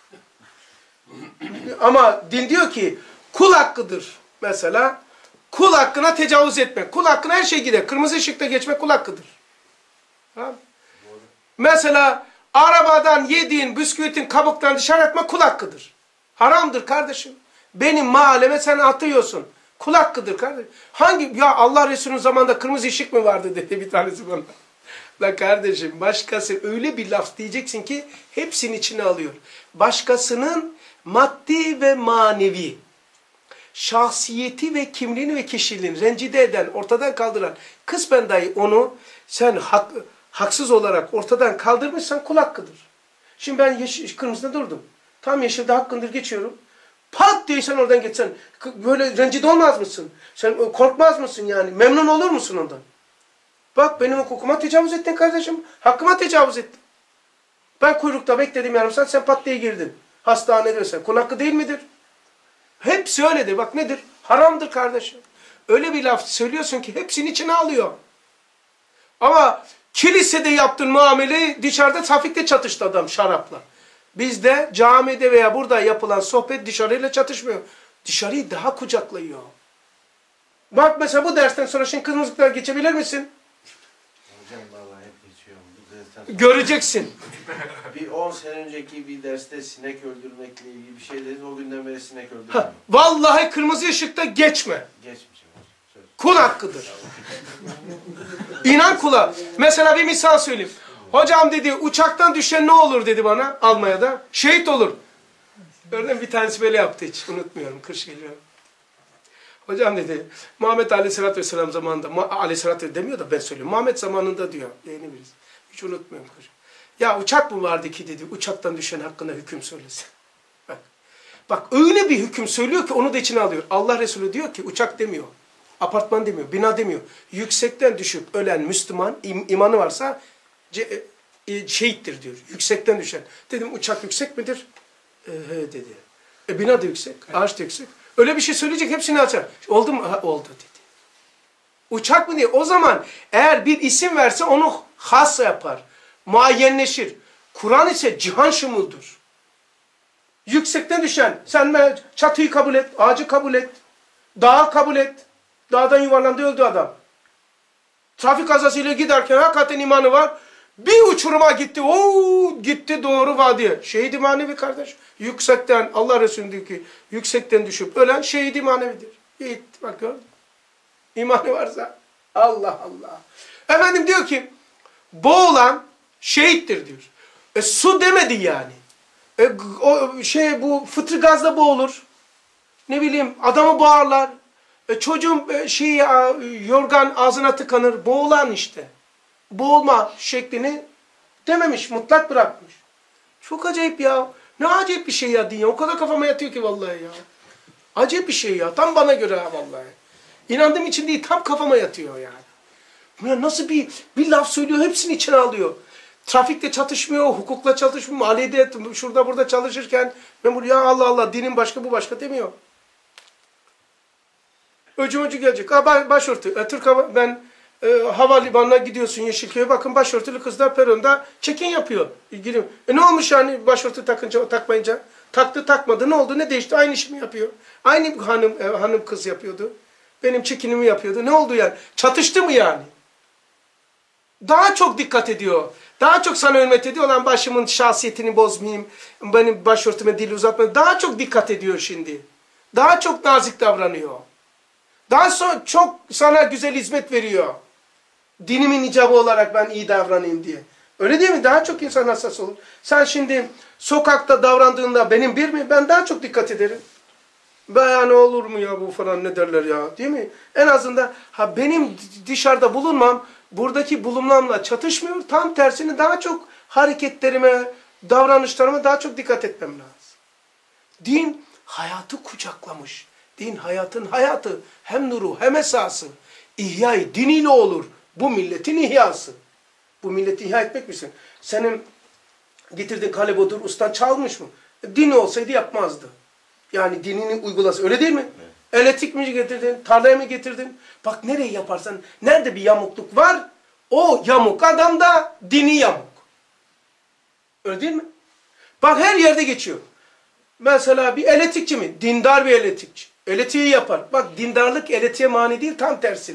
Speaker 1: Ama din diyor ki kul hakkıdır mesela. Kul hakkına tecavüz etmek. Kul hakkına her şey gider. Kırmızı ışıkta geçmek kul hakkıdır. Tamam. Mesela arabadan yediğin bisküvitin kabuktan dışarı atmak kul hakkıdır. Haramdır kardeşim. Benim mahalleme sen atıyorsun. Kul hakkıdır kardeşim. Hangi ya Allah Resulü'nün zamanında kırmızı ışık mı vardı dedi bir tanesi bana. La kardeşim başkası öyle bir laf diyeceksin ki hepsinin içine alıyor. Başkasının maddi ve manevi şahsiyeti ve kimliğini ve kişiliğini rencide eden, ortadan kaldıran kısmen dahi onu sen hak, haksız olarak ortadan kaldırmışsan kul hakkıdır. Şimdi ben yeşil, kırmızıda durdum. Tam yeşilde hakkındır geçiyorum. Pat diye sen oradan geçsen böyle rencide olmaz mısın? Sen korkmaz mısın yani? Memnun olur musun ondan? Bak benim hukukuma tecavüz ettin kardeşim. Hakkıma tecavüz ettin. Ben kuyrukta bekledim yarım saat sen pat diye girdin. Hastanede sen. Kul hakkı değil midir? Hepsi öyledir. Bak nedir? Haramdır kardeşim. Öyle bir laf söylüyorsun ki hepsini içine alıyor. Ama kilisede yaptığın muameleyi dışarıda trafikte çatıştı adam şarapla. Bizde camide veya burada yapılan sohbet dışarıyla çatışmıyor. Dışarıyı daha kucaklıyor. Bak mesela bu dersten sonra şimdi kırmızılıklar geçebilir misin?
Speaker 4: Hocam vallahi hep geçiyorum. Bu dersten sonra-
Speaker 1: Göreceksin.
Speaker 4: Bir on sene önceki bir derste sinek öldürmekle ilgili bir şey dediniz. O günden beri sinek
Speaker 1: Ha,
Speaker 4: öldürmüyorum.
Speaker 1: vallahi kırmızı ışıkta geçme.
Speaker 4: Geçmişim hocam. Söz.
Speaker 1: Kul hakkıdır. İnan kula. Mesela bir misal söyleyeyim. Hocam dedi uçaktan düşen ne olur dedi bana Almanya'da. Şehit olur. Örneğin bir tanesi böyle yaptı hiç unutmuyorum. Kış geliyor. Hocam dedi Muhammed Aleyhisselatü Vesselam zamanında Aleyhisselatü demiyor da ben söylüyorum. Muhammed zamanında diyor. Yeni birisi. Hiç unutmuyorum hocam. Ya uçak mı vardı ki dedi. Uçaktan düşen hakkında hüküm söylesin. Bak. Bak öyle bir hüküm söylüyor ki onu da içine alıyor. Allah Resulü diyor ki uçak demiyor. Apartman demiyor. Bina demiyor. Yüksekten düşüp ölen Müslüman im, imanı varsa ce, e, şehittir diyor. Yüksekten düşen. Dedim uçak yüksek midir? E, he dedi. E, bina da yüksek. Ağaç da yüksek. Öyle bir şey söyleyecek hepsini açar. Oldu mu? Ha, oldu dedi. Uçak mı diye. O zaman eğer bir isim verse onu has yapar. Muayyenleşir. Kur'an ise cihan şumuldur. Yüksekten düşen. Sen çatıyı kabul et. Ağacı kabul et. Dağı kabul et. Dağdan yuvarlandı öldü adam. Trafik kazasıyla giderken hakikaten imanı var. Bir uçuruma gitti. Oo, gitti doğru vadiye. Şehit-i manevi kardeş. Yüksekten Allah Resulü diyor ki yüksekten düşüp ölen şehit-i manevidir. Git bak gördün. İmanı varsa Allah Allah. Efendim diyor ki boğulan şehittir diyor. E su demedi yani. E, o şey bu fıtri gazla boğulur. Ne bileyim adamı boğarlar. E, çocuğun e, şey yorgan ağzına tıkanır. Boğulan işte. Boğulma şeklini dememiş. Mutlak bırakmış. Çok acayip ya. Ne acayip bir şey ya din ya. O kadar kafama yatıyor ki vallahi ya. Acayip bir şey ya. Tam bana göre ha vallahi. İnandığım için değil. Tam kafama yatıyor yani. Ya nasıl bir bir laf söylüyor. Hepsini içine alıyor. Trafikte çatışmıyor. Hukukla çatışmıyor. Maliyede şurada burada çalışırken memur ya Allah Allah dinin başka bu başka demiyor. Öcü öcü gelecek. Ha, başörtü. E, Türk Hava, ben e, havalimanına gidiyorsun Yeşilköy'e. Bakın başörtülü kızlar peronda check-in yapıyor. İlgili. E ne olmuş yani başörtü takınca takmayınca? Taktı takmadı. Ne oldu? Ne değişti? Aynı işi mi yapıyor? Aynı hanım e, hanım kız yapıyordu. Benim check-in'imi yapıyordu. Ne oldu yani? Çatıştı mı yani? Daha çok dikkat ediyor. Daha çok sana hürmet ediyor. Olan başımın şahsiyetini bozmayayım. Benim başörtüme dil uzatmayayım. Daha çok dikkat ediyor şimdi. Daha çok nazik davranıyor. Daha sonra çok sana güzel hizmet veriyor. Dinimin icabı olarak ben iyi davranayım diye. Öyle değil mi? Daha çok insan hassas olur. Sen şimdi sokakta davrandığında benim bir mi? Ben daha çok dikkat ederim. Yani olur mu ya bu falan ne derler ya değil mi? En azından ha benim dışarıda bulunmam buradaki bulunmamla çatışmıyor. Tam tersini daha çok hareketlerime, davranışlarıma daha çok dikkat etmem lazım. Din hayatı kucaklamış. Din hayatın hayatı. Hem nuru hem esası. İhyayı diniyle olur. Bu milletin ihyası. Bu milleti ihya etmek misin? Senin getirdiğin kalebodur ustan çalmış mı? Dini olsaydı yapmazdı. Yani dinini uygulası. Öyle değil mi? Evet. Elektrik mi getirdin? Tarlaya mı getirdin? Bak nereye yaparsan, nerede bir yamukluk var, o yamuk adamda dini yamuk. Öyle değil mi? Bak her yerde geçiyor. Mesela bir elektrikçi mi? Dindar bir elektrikçi. Elektriği yapar. Bak dindarlık elektriğe mani değil, tam tersine.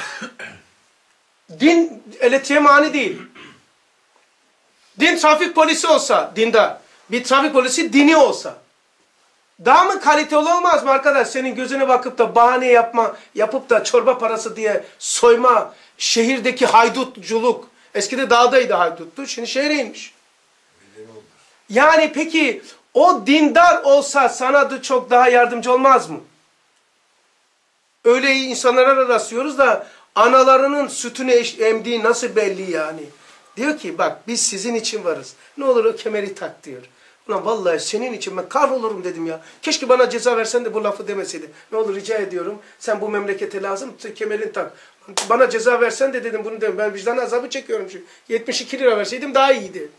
Speaker 1: Din elektriğe mani değil. Din trafik polisi olsa dindar. Bir trafik polisi dini olsa. Daha mı kaliteli olmaz mı arkadaş? Senin gözüne bakıp da bahane yapma, yapıp da çorba parası diye soyma, şehirdeki haydutculuk. Eskide dağdaydı hayduttu, şimdi şehre inmiş. Yani peki o dindar olsa sana da çok daha yardımcı olmaz mı? Öyle insanlara rastlıyoruz da analarının sütünü emdiği nasıl belli yani? Diyor ki bak biz sizin için varız. Ne olur o kemeri tak diyor. Ulan vallahi senin için ben kahrolurum dedim ya. Keşke bana ceza versen de bu lafı demeseydi. Ne olur rica ediyorum. Sen bu memlekete lazım. Kemerini tak. Bana ceza versen de dedim bunu dedim. Ben vicdan azabı çekiyorum çünkü. yetmiş iki lira verseydim daha iyiydi.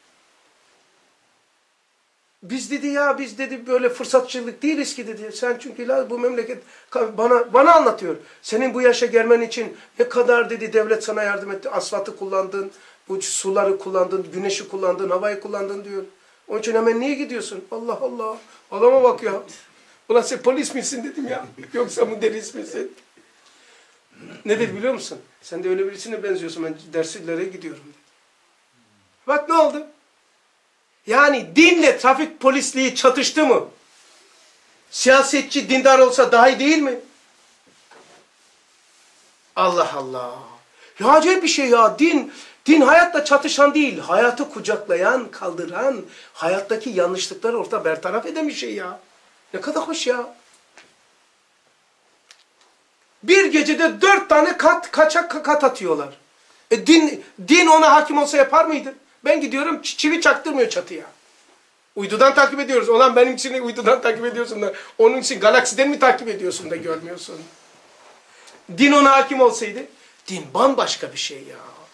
Speaker 1: Biz dedi ya biz dedi böyle fırsatçılık değiliz ki dedi. Sen çünkü la, bu memleket bana bana anlatıyor. Senin bu yaşa gelmen için ne kadar dedi devlet sana yardım etti. Asfaltı kullandın, bu suları kullandın, güneşi kullandın, havayı kullandın diyor. Onun için hemen niye gidiyorsun? Allah Allah. Adama bak ya. Ulan sen polis misin dedim ya. Yoksa müderris misin? Ne dedi biliyor musun? Sen de öyle birisine benziyorsun. Ben derslere gidiyorum dedi. Bak ne oldu? Yani dinle trafik polisliği çatıştı mı? Siyasetçi dindar olsa daha iyi değil mi? Allah Allah. Ya acayip bir şey ya. Din, din hayatla çatışan değil. Hayatı kucaklayan, kaldıran, hayattaki yanlışlıkları orta bertaraf eden bir şey ya. Ne kadar hoş ya. Bir gecede dört tane kat, kaçak kat atıyorlar. E din, din ona hakim olsa yapar mıydı? Ben gidiyorum çivi çaktırmıyor çatıya. Uydudan takip ediyoruz. Olan benim için uydudan takip ediyorsun da onun için galaksiden mi takip ediyorsun da görmüyorsun? Din ona hakim olsaydı, din bambaşka bir şey ya.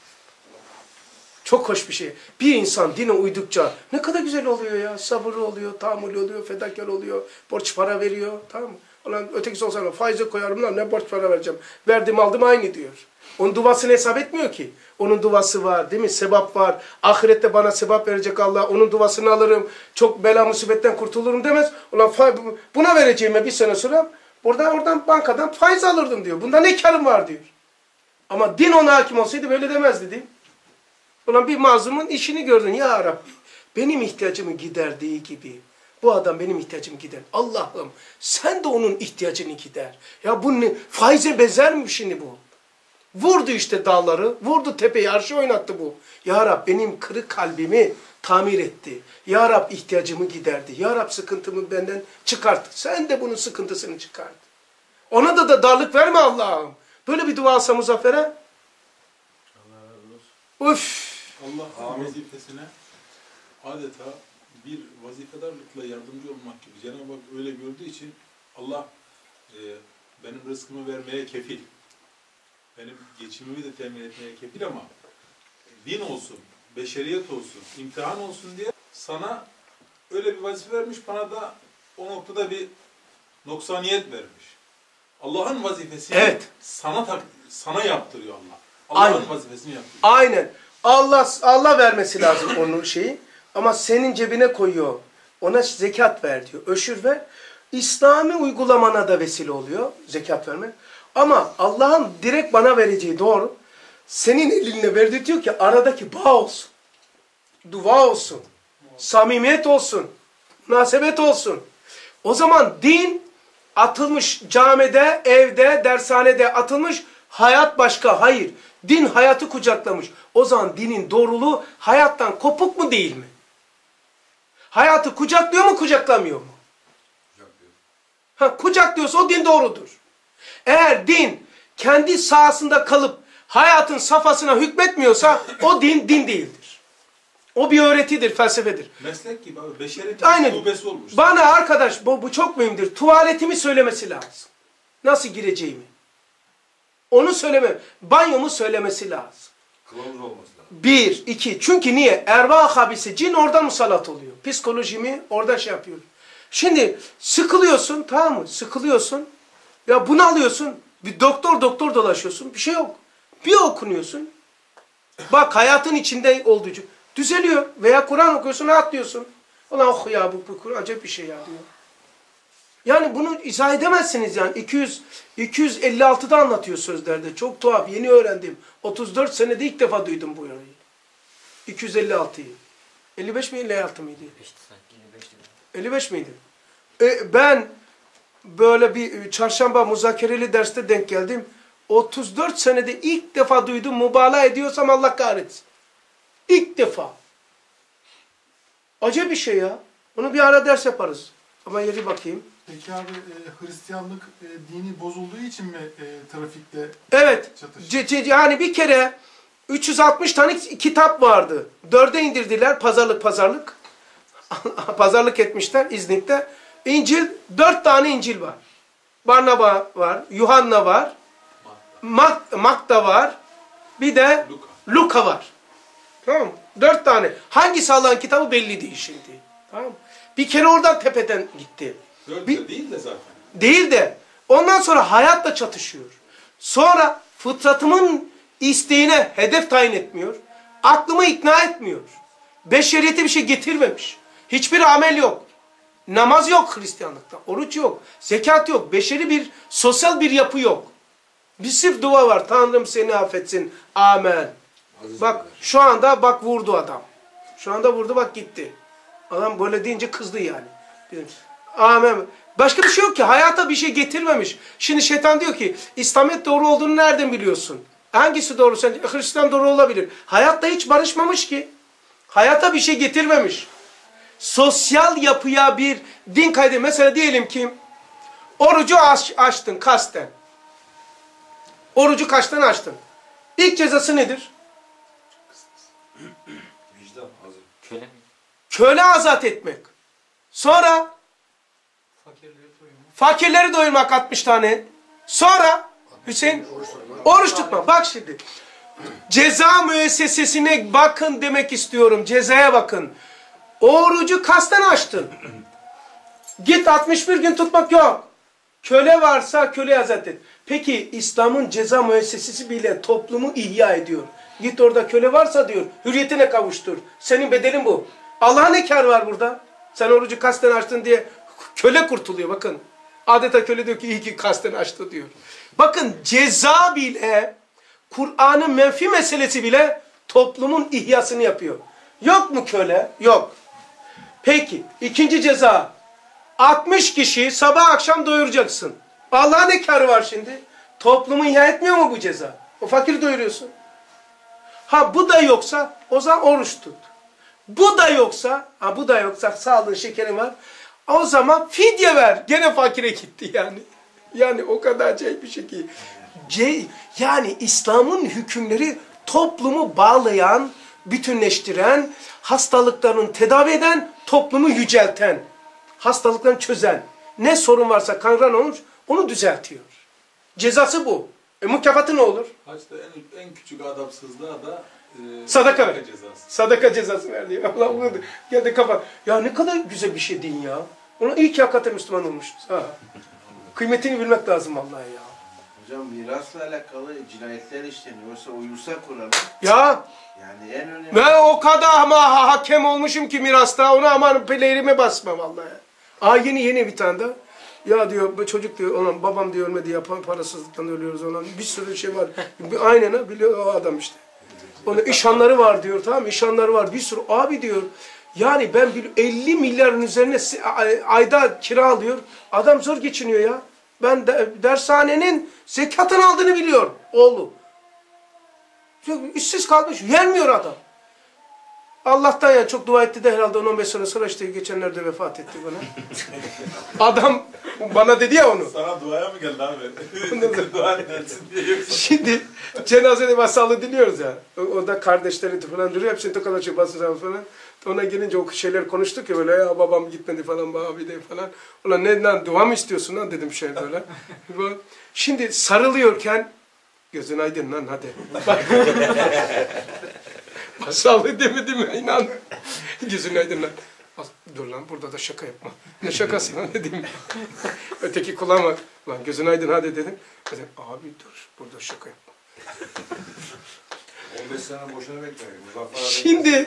Speaker 1: Çok hoş bir şey. Bir insan dine uydukça ne kadar güzel oluyor ya. Sabırlı oluyor, tahammülü oluyor, fedakar oluyor, borç para veriyor. Tamam mı? Ulan ötekisi olsa faize koyarım lan ne borç para vereceğim. Verdim aldım aynı diyor. Onun duasını hesap etmiyor ki. Onun duası var değil mi? Sevap var. Ahirette bana sevap verecek Allah. Onun duasını alırım. Çok bela musibetten kurtulurum demez. Ulan buna vereceğime bir sene sonra buradan oradan bankadan faiz alırdım diyor. Bunda ne karım var diyor. Ama din ona hakim olsaydı böyle demezdi değil mi? Ulan bir mazlumun işini gördün ya Rabbi. Benim ihtiyacımı giderdiği gibi. Bu adam benim ihtiyacımı gider. Allah'ım sen de onun ihtiyacını gider. Ya bu ne? Faize bezer mi şimdi bu? Vurdu işte dağları, vurdu tepeyi, arşı oynattı bu. Ya Rab benim kırık kalbimi tamir etti. Ya Rab ihtiyacımı giderdi. Ya Rab sıkıntımı benden çıkart. Sen de bunun sıkıntısını çıkart. Ona da da darlık verme Allah'ım. Böyle bir dua alsa Muzaffer'e.
Speaker 2: Allah razı olsun.
Speaker 1: Üff.
Speaker 2: Allah vazifesine adeta bir vazifedarlıkla yardımcı olmak gibi. Cenab-ı Hak öyle gördüğü için Allah e, benim rızkımı vermeye kefil. Benim geçimimi de temin etmeye kefil ama din olsun, beşeriyet olsun, imtihan olsun diye sana öyle bir vazife vermiş, bana da o noktada bir noksaniyet vermiş. Allah'ın vazifesini
Speaker 1: Evet.
Speaker 2: sana tak, sana yaptırıyor Allah. Allah'ın
Speaker 1: Aynen.
Speaker 2: vazifesini yaptırıyor.
Speaker 1: Aynen. Allah Allah vermesi lazım onun şeyi. Ama senin cebine koyuyor. Ona zekat ver diyor. Öşür ver. İslami uygulamana da vesile oluyor zekat verme. Ama Allah'ın direkt bana vereceği doğru. Senin eline verdi diyor ki aradaki bağ olsun. Dua olsun. Samimiyet olsun. Münasebet olsun. O zaman din atılmış camide, evde, dershanede atılmış. Hayat başka. Hayır. Din hayatı kucaklamış. O zaman dinin doğruluğu hayattan kopuk mu değil mi? Hayatı kucaklıyor mu kucaklamıyor mu?
Speaker 2: Kucaklıyor.
Speaker 1: Ha, kucaklıyorsa o din doğrudur. Eğer din kendi sahasında kalıp hayatın safhasına hükmetmiyorsa o din din değildir. O bir öğretidir, felsefedir.
Speaker 2: Meslek gibi abi. Beşerin
Speaker 1: Aynen.
Speaker 2: şubesi olmuş.
Speaker 1: Bana arkadaş bu, bu çok mühimdir. Tuvaletimi söylemesi lazım. Nasıl gireceğimi. Onu söyleme. Banyomu söylemesi lazım.
Speaker 2: Kılavuz olması lazım.
Speaker 1: Bir, iki. Çünkü niye? Erva habisi, cin oradan musallat oluyor. Psikolojimi orada şey yapıyor. Şimdi sıkılıyorsun, tamam mı? Sıkılıyorsun. Ya bunu alıyorsun. Bir doktor doktor dolaşıyorsun. Bir şey yok. Bir okunuyorsun. Bak hayatın içinde olduğu için. Düzeliyor. Veya Kur'an okuyorsun, rahatlıyorsun. Ulan oh ya bu, bu Kur'an acayip bir şey ya diyor. Yani bunu izah edemezsiniz yani. iki yüz, iki yüz elli altıda anlatıyor sözlerde. Çok tuhaf. Yeni öğrendim. otuz dört senede ilk defa duydum bu olayı. iki yüz elli altıyı. elli beş mi elli altı mıydı? elli beş miydi? E, ben böyle bir çarşamba muzakereli derste denk geldim. otuz dört senede ilk defa duydum. Mübalağa ediyorsam Allah kahretsin. İlk defa. Acayip bir şey ya. Bunu bir ara ders yaparız. Ama yeri bakayım.
Speaker 3: Peki abi e, Hristiyanlık e, dini bozulduğu için mi e, trafikte
Speaker 1: Evet.
Speaker 3: çatışıyor?
Speaker 1: Yani bir kere üç yüz altmış tane kitap vardı. Dörde indirdiler. Pazarlık pazarlık. Pazarlık etmişler İznik'te. İncil, dört tane İncil var. Barnaba var. Yuhanna var. Mak Makta var. Bir de
Speaker 2: Luka.
Speaker 1: Luka var. Tamam mı? Dört tane. Hangisi Allah'ın kitabı belli değil şimdi. Tamam mı? Bir kere oradan tepeden gitti.
Speaker 2: Dört
Speaker 1: Bir-
Speaker 2: de değil de zaten.
Speaker 1: Değil de ondan sonra hayatla çatışıyor. Sonra fıtratımın isteğine hedef tayin etmiyor. Aklımı ikna etmiyor. Beşeriyete bir şey getirmemiş. Hiçbir amel yok. Namaz yok Hristiyanlıkta. Oruç yok. Zekat yok. Beşeri bir sosyal bir yapı yok. Bir sırf dua var. Tanrım seni affetsin. Amen. Bak şu anda bak vurdu adam. Şu anda vurdu bak gitti. Adam böyle deyince kızdı yani. Amen. Başka bir şey yok ki. Hayata bir şey getirmemiş. Şimdi şeytan diyor ki İslamiyet doğru olduğunu nereden biliyorsun? Hangisi doğru? Sen Hristiyan doğru olabilir. Hayatta hiç barışmamış ki. Hayata bir şey getirmemiş. Sosyal yapıya bir din kaydı. Mesela diyelim ki orucu aç, açtın kasten. Orucu kaçtan açtın? İlk cezası nedir?
Speaker 2: Vicdan hazır.
Speaker 5: Köle mi?
Speaker 1: Köle azat etmek. Sonra fakirleri doyurmak altmış tane. Sonra Hüseyin oruç tutma. Bak şimdi. Ceza müessesesine bakın demek istiyorum. Cezaya bakın. Orucu kasten açtın. Git altmış bir gün tutmak yok. Köle varsa köle azat et. Peki İslam'ın ceza müessesesi bile toplumu ihya ediyor. Git orada köle varsa diyor hürriyetine kavuştur. Senin bedelin bu. Allah'a ne kar var burada? Sen orucu kasten açtın diye köle kurtuluyor bakın. Adeta köle diyor ki iyi ki kasten açtı diyor. Bakın ceza bile Kur'an'ın menfi meselesi bile toplumun ihyasını yapıyor. Yok mu köle? Yok. Peki ikinci ceza. altmış kişi sabah akşam doyuracaksın. Allah'a ne kârı var şimdi? Toplumu ihya etmiyor mu bu ceza? O fakiri doyuruyorsun. Ha bu da yoksa o zaman oruç tut. Bu da yoksa, ha bu da yoksa sağlığın şekerin var. O zaman fidye ver. Gene fakire gitti yani. Yani o kadar acayip bir şey ki. Ce, yani İslam'ın hükümleri toplumu bağlayan, bütünleştiren, hastalıklarını tedavi eden, toplumu yücelten, hastalıklarını çözen. Ne sorun varsa kangren olmuş, onu düzeltiyor. Cezası bu. E mükafatı ne olur?
Speaker 2: Haçta en, en küçük adapsızlığa da e,
Speaker 1: Sadaka ver.
Speaker 2: cezası.
Speaker 1: Sadaka cezası ver diyor. Allah bunu geldi kafa. Ya ne kadar güzel bir şey din ya. Ona iyi ki hakikaten Müslüman olmuşuz. Ha. kıymetini bilmek lazım vallahi ya.
Speaker 4: Hocam mirasla alakalı cinayetler işleniyor. Yoksa uyusa Kur'an'a.
Speaker 1: Ya
Speaker 4: Yani en önemli...
Speaker 1: ben o kadar ama ha- hakem olmuşum ki mirasta, ona aman peleğime basma vallahi. Aa yeni yeni bir tane de. Ya diyor bu çocuk diyor, olan babam diyor ölmedi ya, parasızlıktan ölüyoruz olan bir sürü şey var. Aynen ha, biliyor o adam işte. Onun işhanları var diyor, tamam mı? İşhanları var bir sürü. Abi diyor yani ben elli milyarın üzerine ayda kira alıyor. Adam zor geçiniyor ya. Ben de, dershanenin zekatını aldığını biliyor oğlu. İşsiz kalmış, yenmiyor adam. Allah'tan ya çok dua etti de herhalde on on beş sene sonra işte geçenlerde vefat etti bana. Adam bana dedi ya onu.
Speaker 2: Sana duaya mı geldi abi? Dua edersin diye yoksa.
Speaker 1: Şimdi cenazede masallı dinliyoruz ya. O, o da kardeşleri falan duruyor. Hepsini tokalar çıkmasın falan. Ona gelince o şeyler konuştuk ya böyle, ya babam gitmedi falan, abi de falan. Ulan ne lan, dua mı istiyorsun lan dedim şey böyle. Şimdi sarılıyorken gözün aydın lan hadi. Masallı demedim mi inan. Gözün aydın lan. Dur lan burada da şaka yapma. Ne şakası lan dedim. Öteki kulağıma lan gözün aydın hadi dedim. Dedim abi dur burada şaka yapma.
Speaker 5: on beş sene boşuna beklemek.
Speaker 1: Şimdi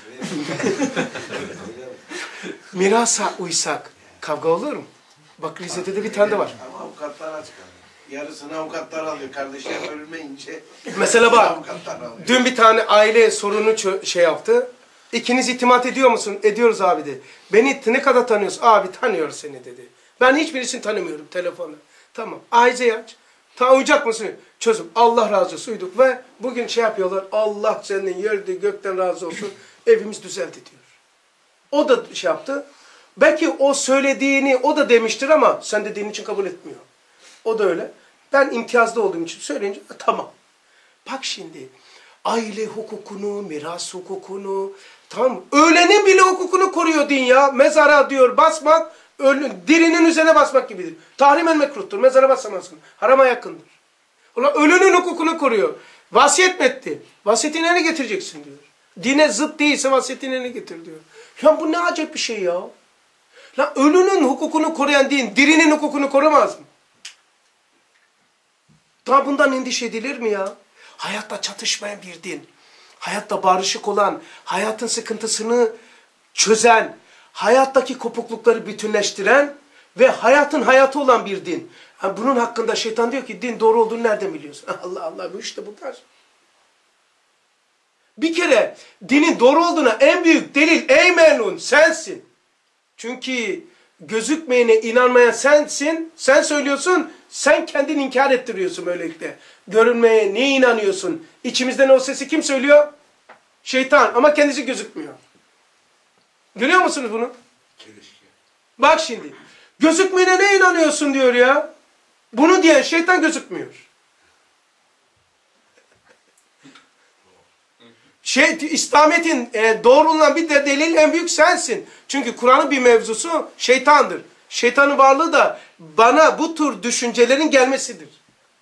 Speaker 1: mirasa uysak kavga olur mu? Bak Rize'de de bir tane de var.
Speaker 4: Ama avukatlar aç kalıyor. Yarısını avukatlar alıyor. Kardeşler ölmeyince.
Speaker 1: Mesela bak
Speaker 4: Avukatlar alıyor.
Speaker 1: dün bir tane aile sorunu çö- şey yaptı. İkiniz itimat ediyor musun? Ediyoruz abi dedi. Beni ne kadar tanıyorsun? Abi tanıyoruz seni dedi. Ben hiçbirisini tanımıyorum telefonu. Tamam. Aize'yi aç. Ta uyacak mısın? Çözüm. Allah razı olsun. Uyduk ve bugün şey yapıyorlar. Allah senin yerde gökten razı olsun. Evimiz düzeldi diyor. O da şey yaptı. Belki o söylediğini o da demiştir ama sen dediğin için kabul etmiyor. O da öyle. Ben imtiyazlı olduğum için söyleyince tamam. Bak şimdi aile hukukunu, miras hukukunu, tamam, ölenin bile hukukunu koruyor din ya. Mezara diyor basmak, ölü, dirinin üzerine basmak gibidir. Tahrimen mekruhtur, mezara basamazsın. Harama yakındır. Ulan ölünün hukukunu koruyor. Vasiyet mi etti? Vasiyetini nereye getireceksin diyor. Dine zıt değilse vasiyetini nereye getir diyor. Ya bu ne acayip bir şey ya. Lan ölünün hukukunu koruyan din, dirinin hukukunu korumaz mı? Daha bundan endişe edilir mi ya? Hayatta çatışmayan bir din, hayatta barışık olan, hayatın sıkıntısını çözen, hayattaki kopuklukları bütünleştiren ve hayatın hayatı olan bir din. Yani bunun hakkında şeytan diyor ki din doğru olduğunu nereden biliyorsun? Allah Allah, bu işte bunlar. Bir kere dinin doğru olduğuna en büyük delil ey melun sensin. Çünkü gözükmeyene inanmayan sensin, sen söylüyorsun, sen kendini inkar ettiriyorsun böylelikle. Görünmeye niye inanıyorsun? İçimizden o sesi kim söylüyor? Şeytan, ama kendisi gözükmüyor. Görüyor musunuz bunu? Bak şimdi, gözükmeyene ne inanıyorsun diyor ya. Bunu diyen şeytan gözükmüyor. Şey, İslamiyet'in e, doğruluğundan bir de delil en büyük sensin. Çünkü Kur'an'ın bir mevzusu şeytandır. Şeytanın varlığı da bana bu tür düşüncelerin gelmesidir.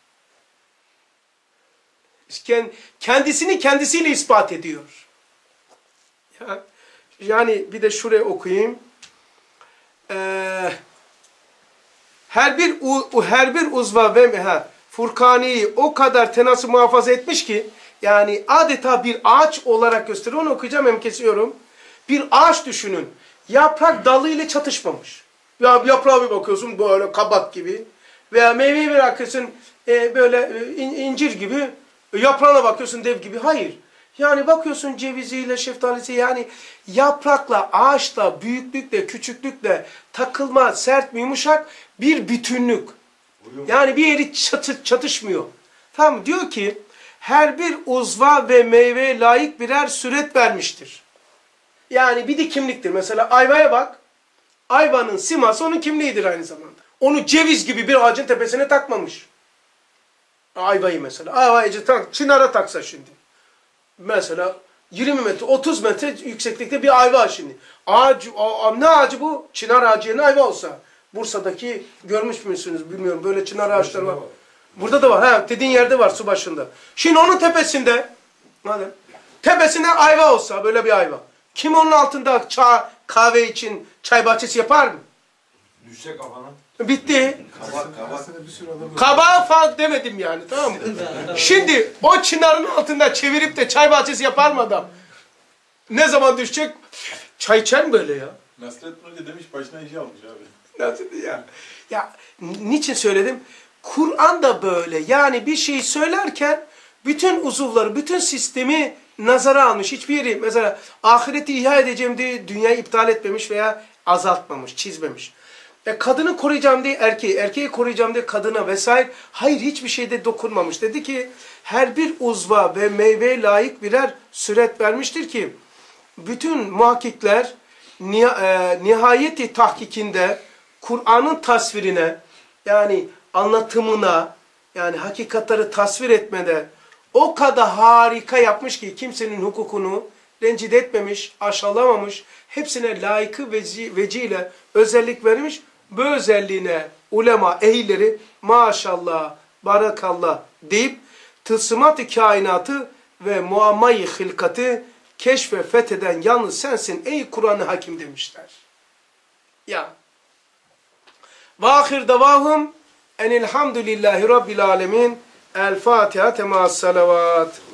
Speaker 1: Kendisini kendisiyle ispat ediyor. Ya, yani bir de şuraya okuyayım. Ee, her bir u, her bir uzva ve meha Furkani'yi o kadar tenası muhafaza etmiş ki, yani adeta bir ağaç olarak gösteriyor. Onu okuyacağım, hem kesiyorum. Bir ağaç düşünün. Yaprak dalıyla çatışmamış. Ya yaprağa bir bakıyorsun böyle kabak gibi. Veya meyveye bir bakıyorsun e, böyle e, in, incir gibi. E, yaprağına bakıyorsun dev gibi. Hayır. Yani bakıyorsun ceviziyle, şeftalisi, yani yaprakla, ağaçla, büyüklükle, küçüklükle takılma, sert, yumuşak bir bütünlük. Yani bir yeri çatı, çatışmıyor. Tamam, diyor ki her bir uzva ve meyveye layık birer süret vermiştir. Yani bir de kimliktir. Mesela ayvaya bak. Ayvanın siması onun kimliğidir aynı zamanda. Onu ceviz gibi bir ağacın tepesine takmamış. Ayvayı mesela. Ayvayı tak, çınara taksa şimdi. Mesela yirmi metre, otuz metre yükseklikte bir ayva şimdi. Ağaç, ne ağacı bu? Çınar ağacı yerine ayva olsa. Bursa'daki görmüş müsünüz bilmiyorum. Böyle çınar ağaçları var. Burada da var. Ha, dediğin yerde var, su başında. Şimdi onun tepesinde, hadi, tepesinde ayva olsa, böyle bir ayva. Kim onun altında çay, kahve için çay bahçesi yapar mı?
Speaker 5: Düşse kafana.
Speaker 1: Bitti.
Speaker 4: Kabak kabak.
Speaker 3: Aslında bir sürü adam
Speaker 1: Kabağa fark demedim yani, tamam mı? Şimdi o çınarın altında çevirip de çay bahçesi yapar mı adam? Ne zaman düşecek? Çay içer mi böyle ya?
Speaker 2: Nasrettin Hoca demiş başına işi almış abi.
Speaker 1: Nasıl ya? Ya niçin söyledim? Kur'an da böyle. Yani bir şeyi söylerken bütün uzuvları, bütün sistemi nazara almış. Hiçbir yeri mesela ahireti ihya edeceğim diye dünyayı iptal etmemiş veya azaltmamış, çizmemiş. E, kadını koruyacağım diye erkeği, erkeği koruyacağım diye kadına vesaire. Hayır, hiçbir şeyde dokunmamış. Dedi ki her bir uzva ve meyveye layık birer süret vermiştir ki bütün muhakkikler nihayeti tahkikinde Kur'an'ın tasvirine, yani anlatımına, yani hakikatleri tasvir etmede o kadar harika yapmış ki kimsenin hukukunu rencide etmemiş, aşağılamamış, hepsine layıkı veci, veciyle özellik vermiş. Bu özelliğine ulema ehilleri maşallah, barakallah deyip tılsımat-ı kainatı ve muammayı hilkatı keşfe fetheden yalnız sensin ey Kur'an-ı Hakim demişler. Ya. Ve ahir davahum enilhamdülillahi rabbil alemin. El Fatiha temas salavat.